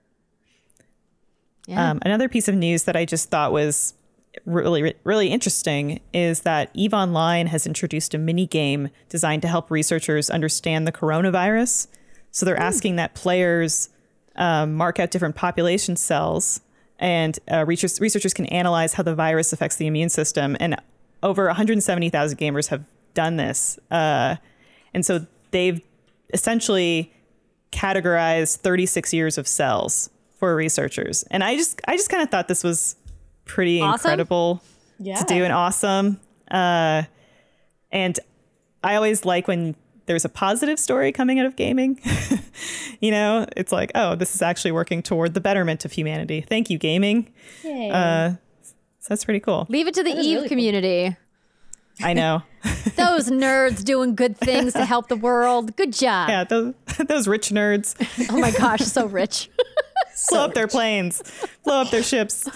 yeah. Um, another piece of news that I just thought was really, really interesting is that EVE Online has introduced a mini game designed to help researchers understand the coronavirus. So they're mm. asking that players Um, mark out different population cells, and uh, researchers, researchers can analyze how the virus affects the immune system. And over one hundred seventy thousand gamers have done this. Uh, and so they've essentially categorized thirty-six years of cells for researchers. And I just I just kind of thought this was pretty awesome. incredible yeah. to do and awesome. Uh, and I always like when there's a positive story coming out of gaming. You know, it's like, oh, this is actually working toward the betterment of humanity. Thank you, gaming. Yay. Uh, so that's pretty cool. Leave it to the EVE really community. Cool. I know. Those nerds doing good things to help the world. Good job. Yeah, those, those rich nerds. Oh my gosh, so rich. so Blow up rich. their planes. Blow up their ships.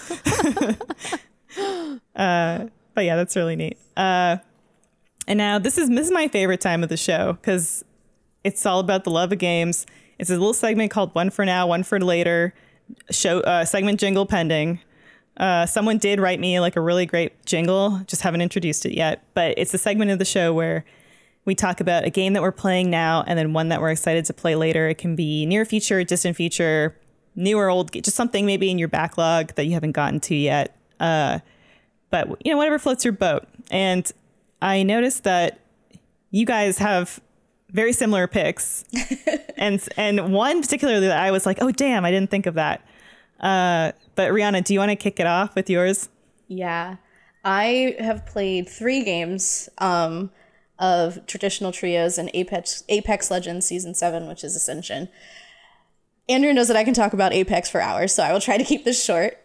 uh, but yeah, that's really neat. Uh, and now this is this is my favorite time of the show because it's all about the love of games. It's a little segment called One for Now, One for Later. Show uh, segment jingle pending. Uh, someone did write me like a really great jingle. Just haven't introduced it yet. But it's a segment of the show where we talk about a game that we're playing now and then one that we're excited to play later. It can be near future, distant future, new or old, just something maybe in your backlog that you haven't gotten to yet. Uh, but, you know, whatever floats your boat. And I noticed that you guys have very similar picks. and and one particularly that I was like, oh, damn, I didn't think of that. Uh, but Riana, do you want to kick it off with yours? Yeah, I have played three games um, of traditional trios and Apex Apex Legends Season seven, which is Ascension. Andrea knows that I can talk about Apex for hours, so I will try to keep this short.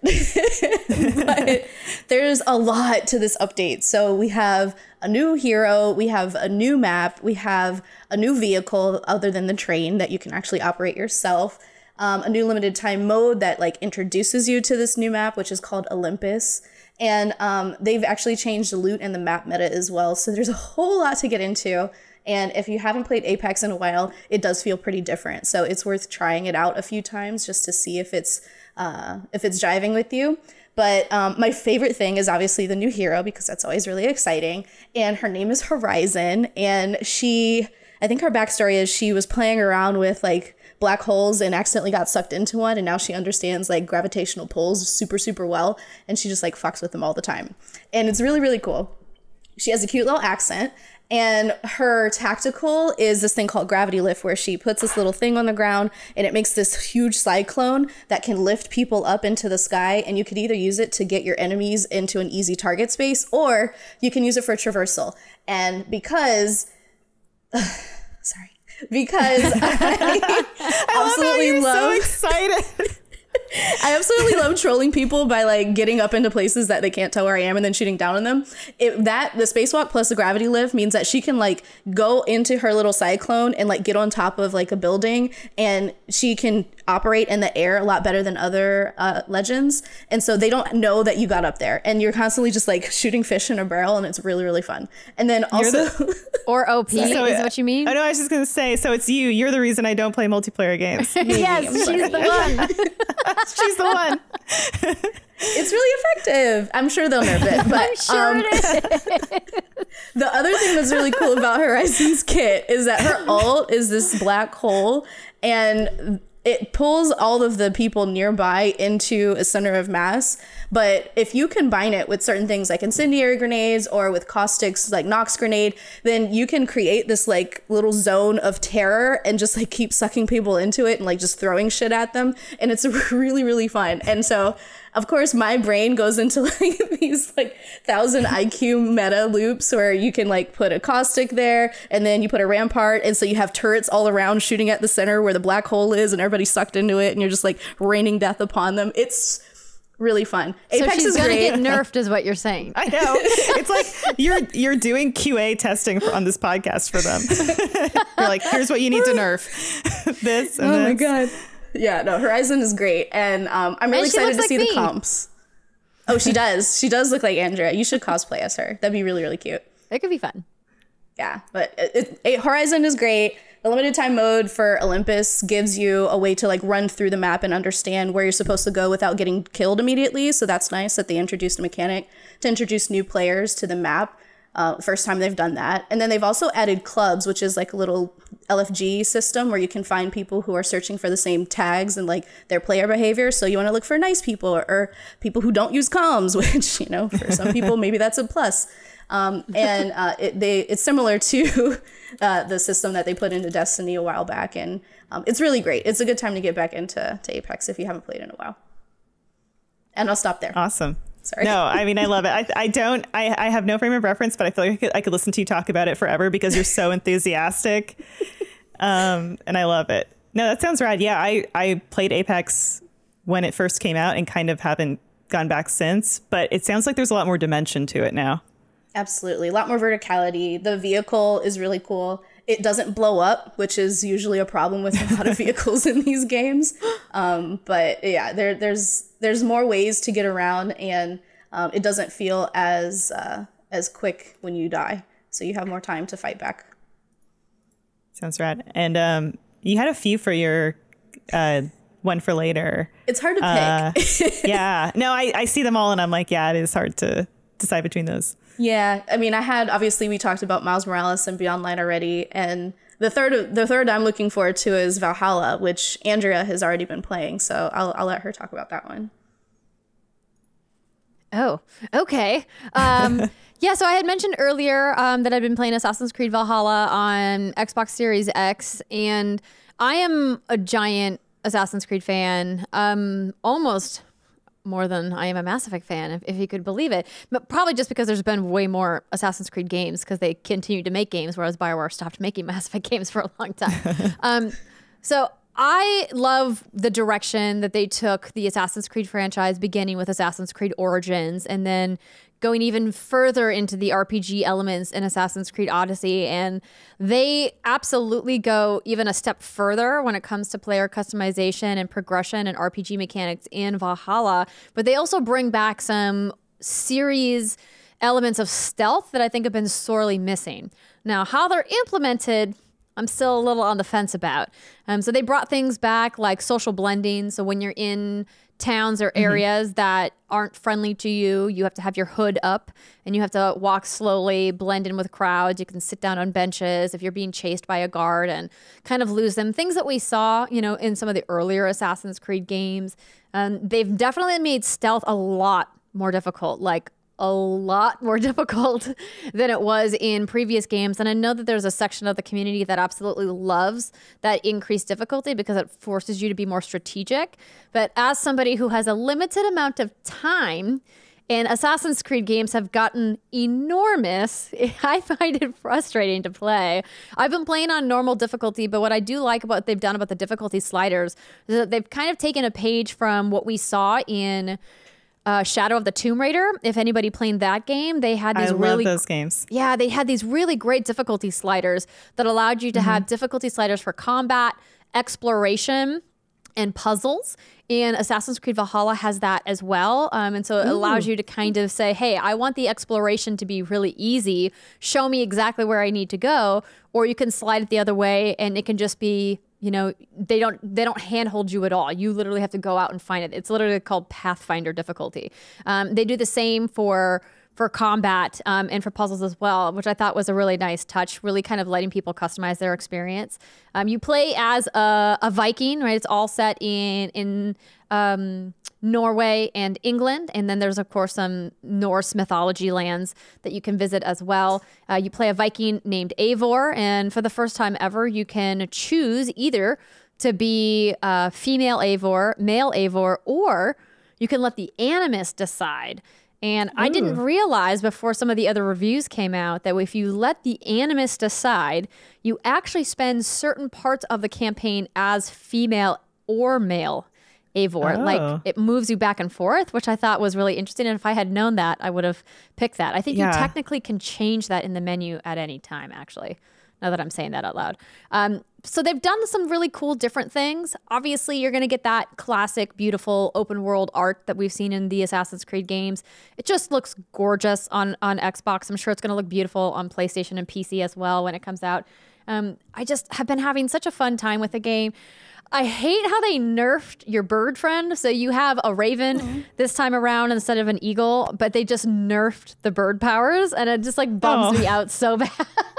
But there's a lot to this update. So we have a new hero, we have a new map, we have a new vehicle other than the train that you can actually operate yourself. Um, a new limited time mode that like introduces you to this new map, which is called Olympus. And um, they've actually changed the loot and the map meta as well. So there's a whole lot to get into. And if you haven't played Apex in a while, it does feel pretty different. So it's worth trying it out a few times just to see if it's uh, if it's jiving with you. But um, my favorite thing is obviously the new hero because that's always really exciting. And her name is Horizon. And she, I think her backstory is she was playing around with like black holes and accidentally got sucked into one. And now she understands like gravitational pulls super, super well. And she just like fucks with them all the time. And it's really, really cool. She has a cute little accent. And her tactical is this thing called gravity lift, where she puts this little thing on the ground and it makes this huge cyclone that can lift people up into the sky. And you could either use it to get your enemies into an easy target space, or you can use it for traversal. And because, uh, sorry, because I, I absolutely love, how love you're so excited. I absolutely love trolling people by like getting up into places that they can't tell where I am and then shooting down on them. It, that the spacewalk plus the gravity lift means that she can like go into her little cyclone and like get on top of like a building, and she can operate in the air a lot better than other uh, legends. And so they don't know that you got up there. And you're constantly just like shooting fish in a barrel, and it's really, really fun. And then also... The- or O P So, is what you mean? I know, I was just going to say, so it's you. You're the reason I don't play multiplayer games. Yes, she's the one. She's the one. It's really effective. I'm sure they'll nerf it. But, I'm sure um, it is. The other thing that's really cool about Horizon's kit is that her ult is this black hole, and it pulls all of the people nearby into a center of mass. But if you combine it with certain things like incendiary grenades or with caustics like Nox grenade, then you can create this like little zone of terror and just like keep sucking people into it and like just throwing shit at them. And it's really, really fun. And so, of course, my brain goes into like these like thousand I Q meta loops where you can like put a caustic there and then you put a rampart. And so you have turrets all around shooting at the center where the black hole is, and everybody's sucked into it, and you're just like raining death upon them. It's really fun. So Apex she's is gonna great. get nerfed, is what you're saying. I know. It's like you're you're doing Q A testing for, on this podcast for them. You're like, here's what you need to nerf. This and Oh this. my god. Yeah, no, Horizon is great, and um, I'm really And she excited to looks see like the me. comps. Oh, she does. She does look like Andrea. You should cosplay as her. That'd be really, really cute. It could be fun. Yeah, but it, it, it, Horizon is great. The limited time mode for Olympus gives you a way to like run through the map and understand where you're supposed to go without getting killed immediately. So that's nice that they introduced a mechanic to introduce new players to the map. Uh, first time they've done that. And then they've also added clubs, which is like a little L F G system where you can find people who are searching for the same tags and like their player behavior. So you want to look for nice people or, or people who don't use comms, which, you know, for some people, maybe that's a plus. Um, and uh, it, they, it's similar to uh, the system that they put into Destiny a while back. And um, it's really great. It's a good time to get back into to Apex if you haven't played in a while. And I'll stop there. Awesome. Sorry. No, I mean, I love it. I, I don't, I, I have no frame of reference, but I feel like I could, I could listen to you talk about it forever because you're so enthusiastic. Um, and I love it. No, that sounds rad. Yeah, I, I played Apex when it first came out and kind of haven't gone back since, but it sounds like there's a lot more dimension to it now. Absolutely. A lot more verticality. The vehicle is really cool. It doesn't blow up, which is usually a problem with a lot of vehicles in these games. Um, but yeah, there, there's there's more ways to get around, and um, it doesn't feel as uh, as quick when you die. So you have more time to fight back. Sounds rad. And um, you had a few for your uh, one for later. It's hard to Uh, pick. yeah. No, I, I see them all and I'm like, yeah, it is hard to decide between those. Yeah, I mean, I had, obviously we talked about Miles Morales and Beyond Light already, and the third the third I'm looking forward to is Valhalla, which Andrea has already been playing, so I'll I'll let her talk about that one. Oh, okay. Um, yeah, so I had mentioned earlier um, that I've been playing Assassin's Creed Valhalla on Xbox Series X, and I am a giant Assassin's Creed fan, um, almost more than I am a Mass Effect fan, if, if you could believe it. But probably just because there's been way more Assassin's Creed games because they continue to make games, whereas BioWare stopped making Mass Effect games for a long time. um, so I love the direction that they took the Assassin's Creed franchise, beginning with Assassin's Creed Origins and then going even further into the R P G elements in Assassin's Creed Odyssey. And they absolutely go even a step further when it comes to player customization and progression and R P G mechanics in Valhalla. But they also bring back some series elements of stealth that I think have been sorely missing. Now, how they're implemented, I'm still a little on the fence about. Um, so they brought things back like social blending. So when you're in towns or areas mm-hmm. that aren't friendly to you, you have to have your hood up and you have to walk slowly, blend in with crowds. You can sit down on benches if you're being chased by a guard and kind of lose them. Things that we saw, you know, in some of the earlier Assassin's Creed games. Um, they've definitely made stealth a lot more difficult, like a lot more difficult than it was in previous games. And I know that there's a section of the community that absolutely loves that increased difficulty because it forces you to be more strategic. But as somebody who has a limited amount of time, and Assassin's Creed games have gotten enormous, I find it frustrating to play. I've been playing on normal difficulty, but what I do like about what they've done about the difficulty sliders is that they've kind of taken a page from what we saw in Uh, Shadow of the Tomb Raider. If anybody played that game, they had these I really love those games. Yeah, they had these really great difficulty sliders that allowed you to mm-hmm. have difficulty sliders for combat, exploration, and puzzles. And Assassin's Creed Valhalla has that as well. Um, and so it allows you to kind of say, hey, I want the exploration to be really easy. Show me exactly where I need to go. Or you can slide it the other way and it can just be, you know, they don't they don't handhold you at all. You literally have to go out and find it. It's literally called Pathfinder difficulty. Um, they do the same for for combat um, and for puzzles as well, which I thought was a really nice touch, really kind of letting people customize their experience. Um, you play as a, a Viking, right? It's all set in in um, Norway and England. And then there's, of course, some Norse mythology lands that you can visit as well. Uh, you play a Viking named Eivor. And for the first time ever, you can choose either to be uh, female Eivor, male Eivor, or you can let the Animus decide. And I didn't realize before some of the other reviews came out that if you let the Animus decide, you actually spend certain parts of the campaign as female or male Eivor. Oh. Like it moves you back and forth, which I thought was really interesting. And if I had known that, I would have picked that. I think Yeah. you technically can change that in the menu at any time, actually, now that I'm saying that out loud. Um, so they've done some really cool different things. Obviously, you're going to get that classic, beautiful open world art that we've seen in the Assassin's Creed games. It just looks gorgeous on, on Xbox. I'm sure it's going to look beautiful on PlayStation and P C as well when it comes out. Um, I just have been having such a fun time with the game. I hate how they nerfed your bird friend. So you have a raven mm-hmm. this time around instead of an eagle, but they just nerfed the bird powers. And it just like bums oh. me out so bad.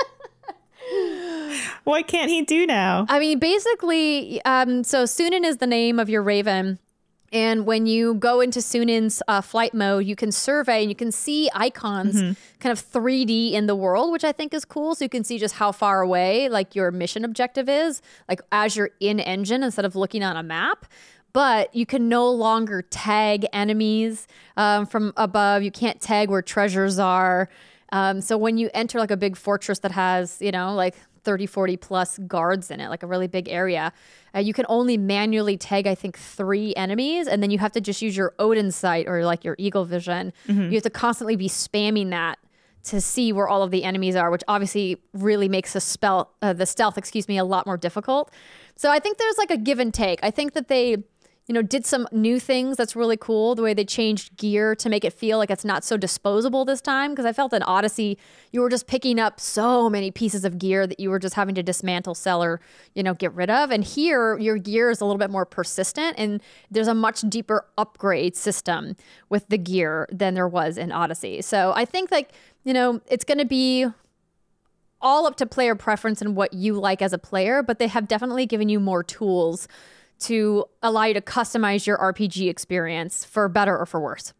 What can't he do now? I mean, basically, um, so Sunan is the name of your raven. And when you go into Sunan's uh, flight mode, you can survey and you can see icons mm-hmm. kind of three D in the world, which I think is cool. So you can see just how far away like your mission objective is, like as you're in engine instead of looking on a map. But you can no longer tag enemies um, from above. You can't tag where treasures are. Um, so when you enter like a big fortress that has, you know, like thirty, forty plus guards in it, like a really big area, uh, you can only manually tag, I think, three enemies. And then you have to just use your Odin sight or like your eagle vision. Mm-hmm. You have to constantly be spamming that to see where all of the enemies are, which obviously really makes the spell, uh, the stealth, excuse me, a lot more difficult. So I think there's like a give and take. I think that they, you know, did some new things that's really cool. The way they changed gear to make it feel like it's not so disposable this time. Because I felt in Odyssey, you were just picking up so many pieces of gear that you were just having to dismantle, sell, or, you know, get rid of. And here, your gear is a little bit more persistent. And there's a much deeper upgrade system with the gear than there was in Odyssey. So I think, like, you know, it's going to be all up to player preference and what you like as a player. But they have definitely given you more tools to allow you to customize your R P G experience for better or for worse.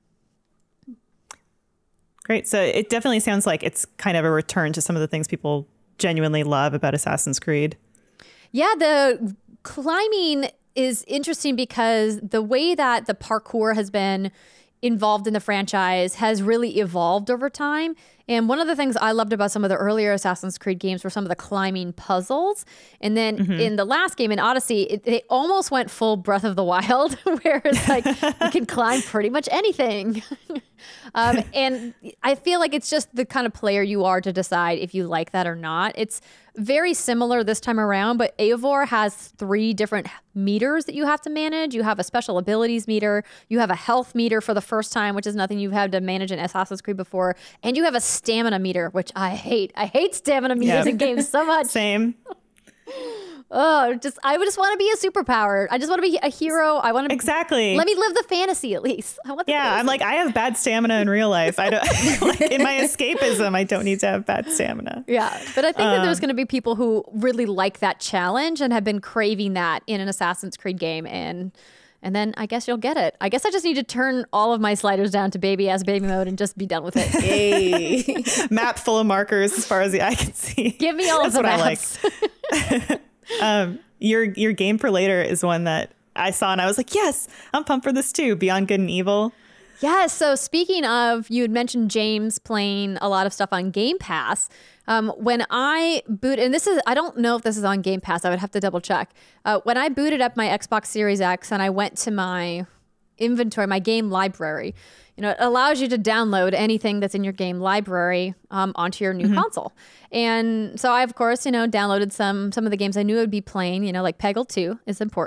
Great. So it definitely sounds like it's kind of a return to some of the things people genuinely love about Assassin's Creed. Yeah, the climbing is interesting because the way that the parkour has been involved in the franchise has really evolved over time. And one of the things I loved about some of the earlier Assassin's Creed games were some of the climbing puzzles. And then mm-hmm. in the last game, in Odyssey, it, they almost went full Breath of the Wild, where it's like you can climb pretty much anything. um, and I feel like it's just the kind of player you are to decide if you like that or not. It's very similar this time around, but Eivor has three different meters that you have to manage. You have a special abilities meter. You have a health meter for the first time, which is nothing you've had to manage in Assassin's Creed before. And you have a stamina meter, which I hate. I hate stamina meters yep. in games so much. Same. Oh, just I would just want to be a superpower. I just want to be a hero. I want to exactly. Let me live the fantasy at least. I want the yeah, fantasy. I'm like I have bad stamina in real life. I don't like in my escapism. I don't need to have bad stamina. Yeah, but I think um, that there's going to be people who really like that challenge and have been craving that in an Assassin's Creed game, and and then I guess you'll get it. I guess I just need to turn all of my sliders down to baby ass baby mode and just be done with it. Hey. Map full of markers as far as the eye can see. Give me all That's of the what maps. I like. um, your your game for later is one that I saw and I was like, yes, I'm pumped for this too. Beyond Good and Evil. Yeah. So speaking of, you had mentioned James playing a lot of stuff on Game Pass. Um, when I boot, and this is, I don't know if this is on Game Pass. I would have to double check. Uh, when I booted up my Xbox Series X and I went to my inventory, my game library, you know, it allows you to download anything that's in your game library um, onto your new mm-hmm. console. And so I, of course, you know, downloaded some some of the games I knew I would be playing, you know, like Peggle two is important.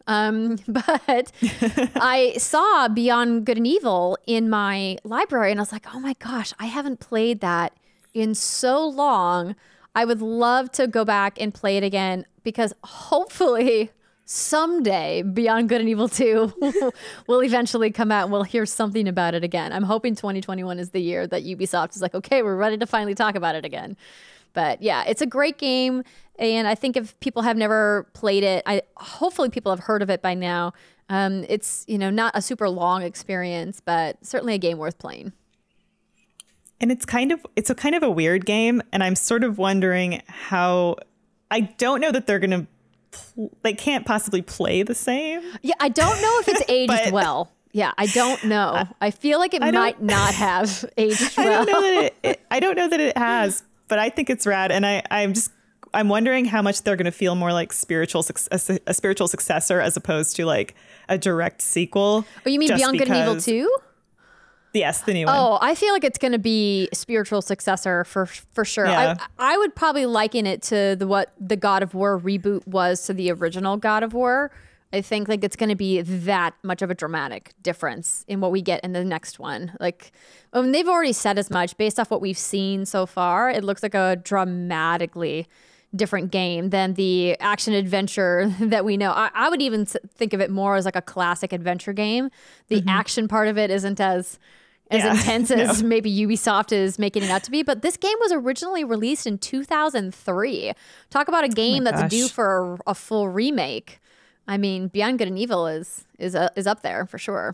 Um, but I saw Beyond Good and Evil in my library, and I was like, oh my gosh, I haven't played that in so long. I would love to go back and play it again, because hopefully someday Beyond Good and Evil two will eventually come out and we'll hear something about it again. I'm hoping twenty twenty-one is the year that Ubisoft is like, okay, we're ready to finally talk about it again. But yeah, it's a great game. And I think if people have never played it, I hopefully people have heard of it by now. Um, it's, you know, not a super long experience, but certainly a game worth playing. And it's kind of it's a kind of a weird game, and I'm sort of wondering how. I don't know that they're gonna pl- they can't possibly play the same. Yeah, I don't know if it's aged But- well. Yeah, I don't know. I feel like it I don't- might not have aged I well. don't know that it, it I don't know that it has, but I think it's rad, and I I'm just I'm wondering how much they're going to feel more like spiritual suc- a, a spiritual successor as opposed to like a direct sequel. Oh, you mean just Beyond Good and Evil because- two? Yes, the new one. Oh, I feel like it's going to be spiritual successor for for sure. Yeah. I I would probably liken it to the what the God of War reboot was to the original God of War. I think like it's going to be that much of a dramatic difference in what we get in the next one. Like, I mean, they've already said as much based off what we've seen so far. It looks like a dramatically different game than the action adventure that we know. I, I would even s- think of it more as like a classic adventure game. The action part of it isn't as as Yeah. intense as maybe Ubisoft is making it out to be. But this game was originally released in two thousand three. Talk about a game that's gosh. due for a, a full remake. I mean, Beyond Good and Evil is is uh, is up there for sure.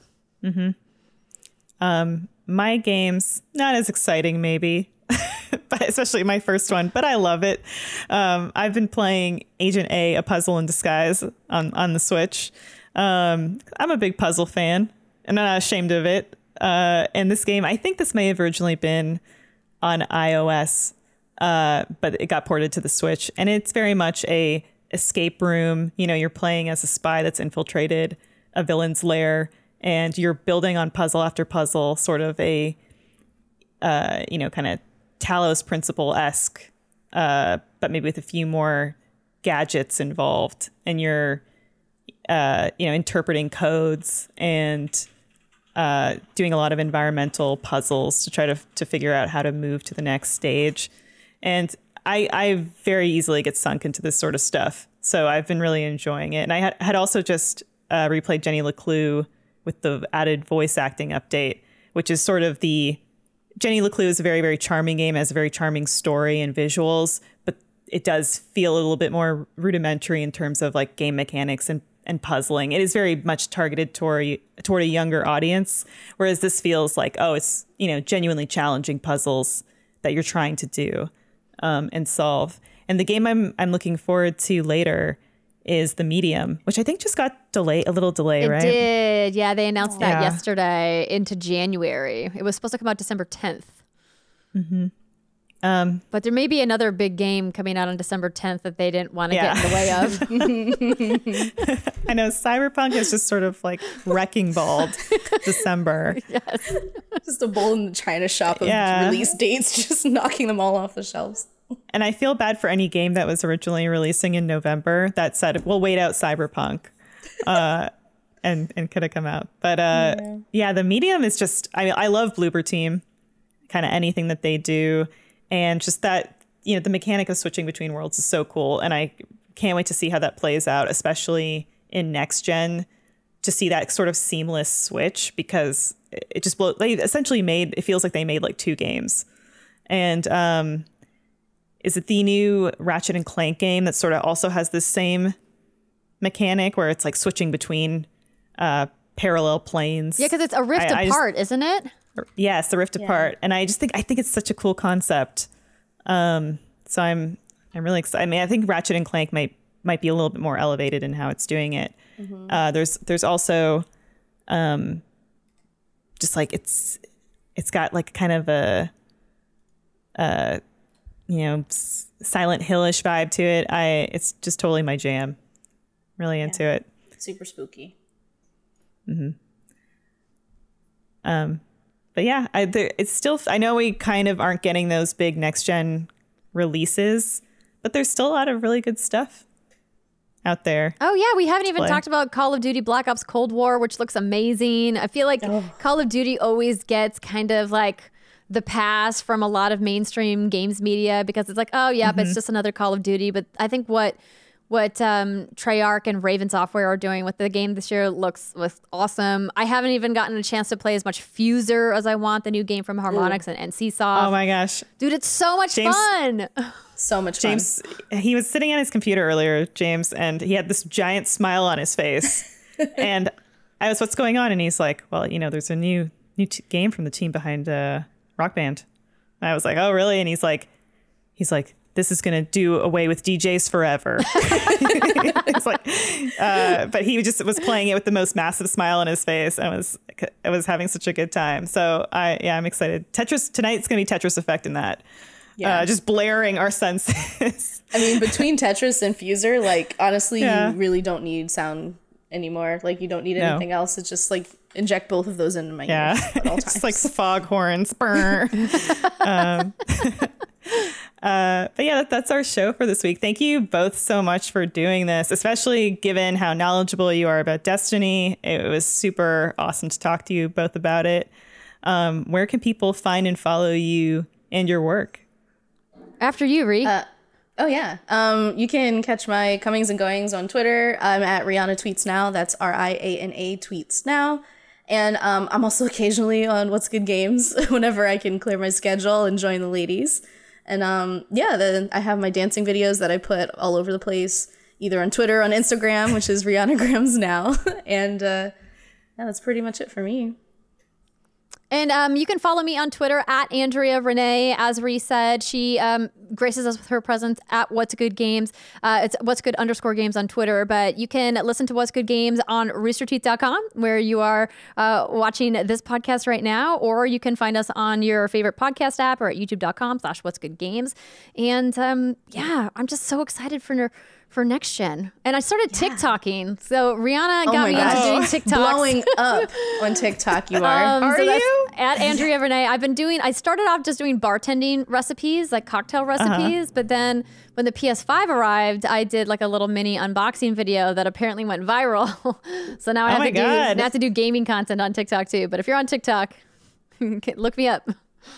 Um, my game's not as exciting, maybe, but especially my first one. But I love it. Um, I've been playing Agent A: A Puzzle in Disguise on on the Switch. Um, I'm a big puzzle fan, and I'm not ashamed of it. Uh, and this game, I think this may have originally been on iOS, uh, but it got ported to the Switch, and it's very much a escape room. You know, you're playing as a spy that's infiltrated a villain's lair, and you're building on puzzle after puzzle, sort of a, uh, you know, kind of Talos Principle-esque, uh, but maybe with a few more gadgets involved. And you're, uh, you know, interpreting codes and uh, doing a lot of environmental puzzles to try to to figure out how to move to the next stage. And I, I very easily get sunk into this sort of stuff. So I've been really enjoying it. And I had, had also just uh, replayed Jenny LeClue with the added voice acting update, which is sort of the... Jenny LeClue is a very, very charming game, has a very charming story and visuals, but it does feel a little bit more rudimentary in terms of like game mechanics and, and puzzling. It is very much targeted toward, toward a younger audience, whereas this feels like, oh, it's, you know, genuinely challenging puzzles that you're trying to do um, and solve. And the game I'm I'm looking forward to later is The Medium, which I think just got delay a little delay, It right? did. Yeah, they announced that Yeah. yesterday into January. It was supposed to come out December tenth. Um, But there may be another big game coming out on December tenth that they didn't want to Yeah. get in the way of. I know Cyberpunk is just sort of like wrecking balled December. Just a bowl in the china shop of Yeah. release dates, just knocking them all off the shelves. And I feel bad for any game that was originally releasing in November that said, we'll wait out Cyberpunk. Uh, and, and could have come out. But uh, yeah. yeah, The Medium is just, I mean, I love Bloober Team, kind of anything that they do. And just that, you know, the mechanic of switching between worlds is so cool. And I can't wait to see how that plays out, especially in next gen, to see that sort of seamless switch, because it just blow, they essentially made, it feels like they made like two games. And um, is it the new Ratchet and Clank game that sort of also has this same mechanic where it's like switching between uh, parallel planes? Yeah, because it's a rift I- I just- apart, isn't it? Yes, the rift apart, and I just think I think it's such a cool concept. Um, so I'm I'm really excited. I mean, I think Ratchet and Clank might might be a little bit more elevated in how it's doing it. Mm-hmm. Uh, there's there's also, um, just like it's it's got like kind of a, uh, you know, s- Silent Hillish vibe to it. I it's just totally my jam. Really into Yeah. it. Super spooky. Um, but yeah, I, there, it's still, I know we kind of aren't getting those big next gen releases, but there's still a lot of really good stuff out there. Oh, yeah. We haven't even play. talked about Call of Duty Black Ops Cold War, which looks amazing. I feel like Oh. Call of Duty always gets kind of like the pass from a lot of mainstream games media because it's like, oh, yeah, but it's just another Call of Duty. But I think what what um, Treyarch and Raven Software are doing with the game this year looks, looks awesome. I haven't even gotten a chance to play as much Fuser as I want, the new game from Harmonix and, and Csoft. Oh my gosh. Dude, it's so much James- fun. So much James, he was sitting on his computer earlier, James, and he had this giant smile on his face. And I was, what's going on? And he's like, well, you know, there's a new new t- game from the team behind uh, Rock Band. And I was like, oh, really? And he's like, he's like, this is going to do away with D Js forever. It's like, uh, but he just was playing it with the most massive smile on his face. I was, I was having such a good time. So I, yeah, I'm excited. Tetris tonight's going to be Tetris Effect in that. Yeah. Uh, just blaring our senses. I mean, between Tetris and Fuser, like, honestly, Yeah. you really don't need sound anymore. Like, you don't need No. anything else. It's just, like, inject both of those into my Yeah, ears at all it's times. like foghorns. Brr. um, uh, but yeah, that, that's our show for this week. Thank you both so much for doing this, especially given how knowledgeable you are about Destiny. It was super awesome to talk to you both about it. Um, where can people find and follow you and your work? After you, Ree. Uh, oh, yeah. Um, you can catch my comings and goings on Twitter. I'm at Riana Tweets Now. That's R I A N A Tweets Now. And um, I'm also occasionally on What's Good Games whenever I can clear my schedule and join the ladies. And um, yeah, then I have my dancing videos that I put all over the place, either on Twitter, on Instagram, which is Rianagrams now. And uh, yeah, that's pretty much it for me. And um, you can follow me on Twitter at Andrea Rene. As Ree said, she um, graces us with her presence at What's Good Games. Uh, it's What's Good underscore games on Twitter. But you can listen to What's Good Games on rooster teeth dot com, where you are uh, watching this podcast right now. Or you can find us on your favorite podcast app or at youtube dot com slash What's Good Games. And um, yeah, I'm just so excited for for next gen. And I started TikToking. So Rihanna Oh got my me gosh. into doing TikToks. Blowing up on TikTok, you are. Um, Are so that's you? At Andrea Rene. I've been doing, I started off just doing bartending recipes, like cocktail recipes. Uh-huh. But then when the P S five arrived, I did like a little mini unboxing video that apparently went viral. So now I Oh have, my to do, God. I have to do gaming content on TikTok too. But if you're on TikTok, look me up.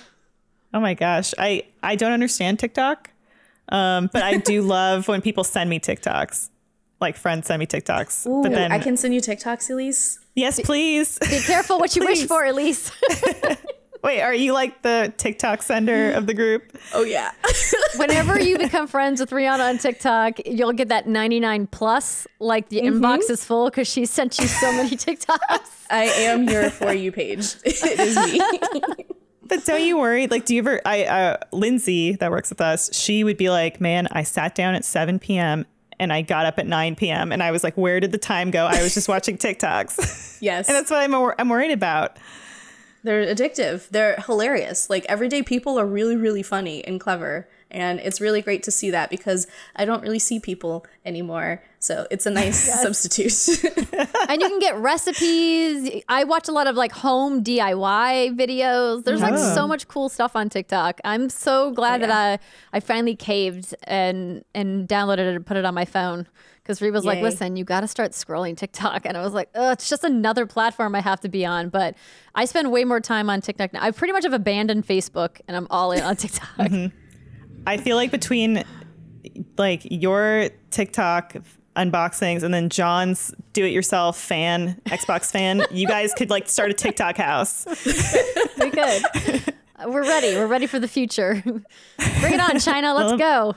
Oh my gosh. I, I don't understand TikTok, um, but I do love when people send me TikToks. Like friends send me TikToks. Ooh, but then, I can send you TikToks, Elise. yes, please. Be careful what you wish Please. for, Elise. Wait, are you like the TikTok sender of the group? Oh, yeah. Whenever you become friends with Rihanna on TikTok, you'll get that ninety-nine plus, like the inbox is full because she sent you so many TikToks. I am your For You page. It is me. But don't you worry. Like, do you ever, I, uh, Lindsay that works with us, she would be like, man, I sat down at seven p.m. and I got up at nine p.m. and I was like, where did the time go? I was just watching TikToks. Yes. And that's what I'm, I'm worried about. They're addictive. They're hilarious. Like, everyday people are really, really funny and clever. And it's really great to see that because I don't really see people anymore. So it's a nice substitute. And you can get recipes. I watch a lot of like home D I Y videos. There's like Oh. so much cool stuff on TikTok. I'm so glad Oh, yeah. that I I finally caved and and downloaded it and put it on my phone. Because Ree was like, Yay. listen, you got to start scrolling TikTok. And I was like, oh, it's just another platform I have to be on. But I spend way more time on TikTok now. I pretty much have abandoned Facebook and I'm all in on TikTok. Mm-hmm. I feel like between like your TikTok unboxings and then John's do-it-yourself fan, Xbox fan, you guys could like start a TikTok house. We could. We're ready. We're ready for the future. Bring it on, China. Let's go.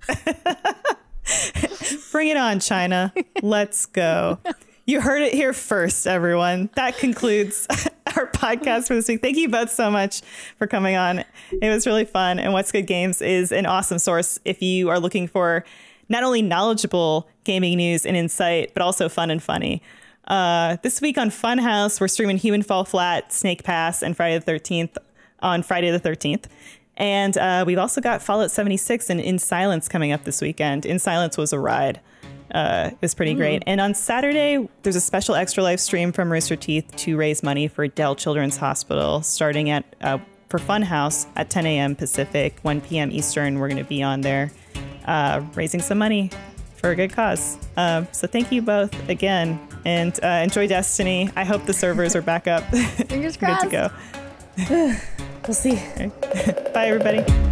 Bring it on, China. Let's go. You heard it here first, everyone. That concludes our podcast for this week. Thank you both so much for coming on. It was really fun. And What's Good Games is an awesome source if you are looking for not only knowledgeable gaming news and insight, but also fun and funny. Uh, this week on Funhaus, we're streaming Human Fall Flat, Snake Pass, and Friday the thirteenth on Friday the thirteenth. And uh, we've also got Fallout seventy-six and In Silence coming up this weekend. In Silence was a ride. Uh, it was pretty great. And on Saturday, there's a special Extra Life stream from Rooster Teeth to raise money for Dell Children's Hospital, starting at uh, for Funhaus at ten a.m. Pacific, one p.m. Eastern. We're going to be on there uh, raising some money for a good cause. Um, so thank you both again, and uh, enjoy Destiny. I hope the servers are back up. Fingers Good crossed. to go. We'll see. Bye, everybody.